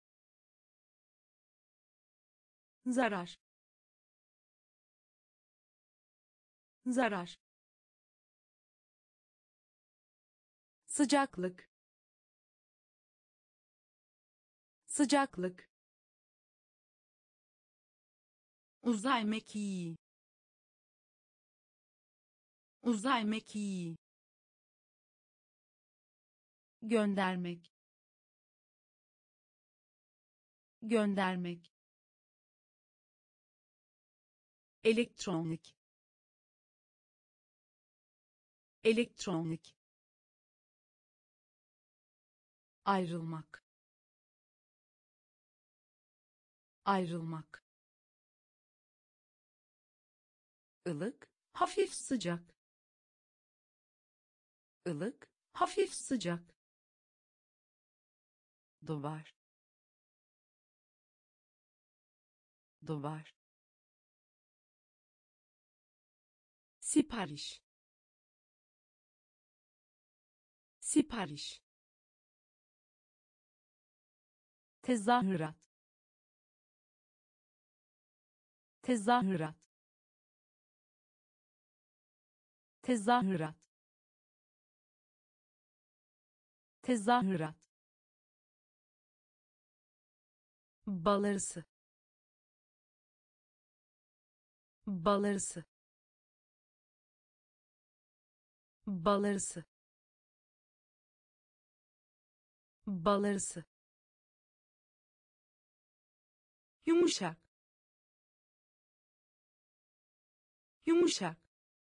zarar, zarar, sıcaklık, sıcaklık, uzay mekiği, uzay mekiği, göndermek, göndermek, elektronik, elektronik, ayrılmak, ayrılmak, ılık, hafif sıcak, ılık, hafif sıcak, duvar, duvar, sipariş, sipariş, tezahürat, tezahürat, tezahürat, tezahürat, bal arısı, bal arısı, bal arısı, bal arısı, yumuşak, yumuşak,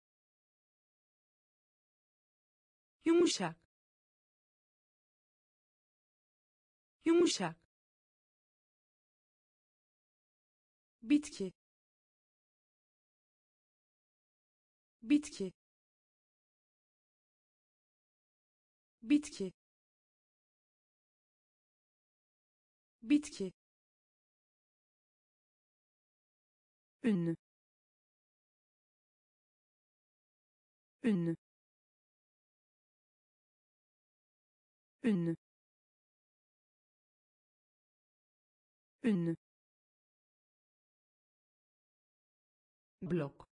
yumuşak, yumuşak, bitki, bitki, bitki, bitki, ünlü, ünlü, ünlü, ünlü, blok,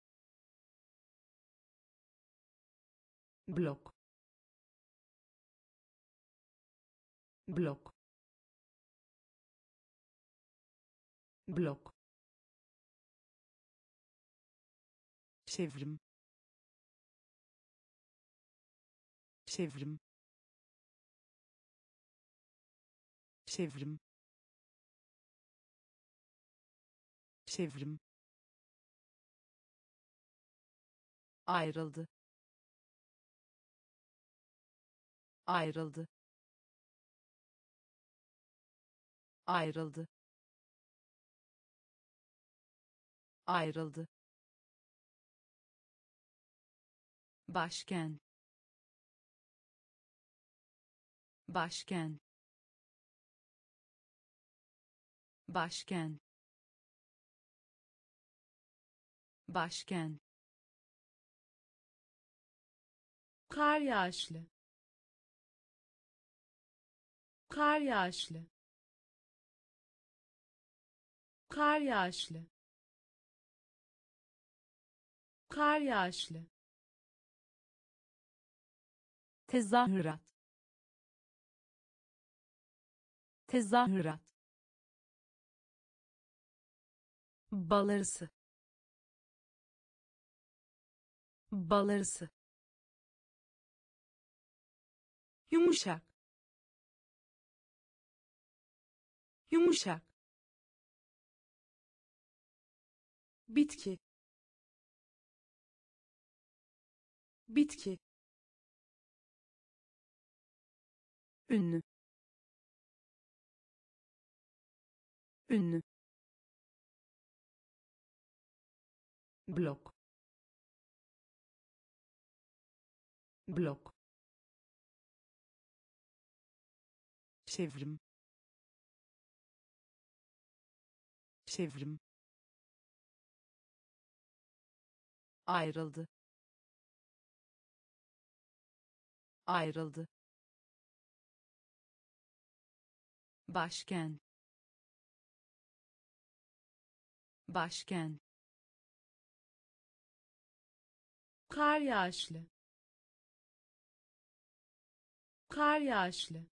blok, blok, blok, çevrim, çevrim, çevrim, çevrim, ayrıldı, ayrıldı, ayrıldı, ayrıldı, başkent, başkent, başkent, başkent, kar yağışlı, kar yağışlı, kar yağışlı, kar yağışlı, tezahürat, tezahürat, bal arısı, bal arısı, yumuşak, yumuşak, bitki, bitki, ünlü, ünlü, blok, blok, çevrim, çevrim, ayrıldı, ayrıldı, başkent, başkent, kar yağışlı, kar yağışlı,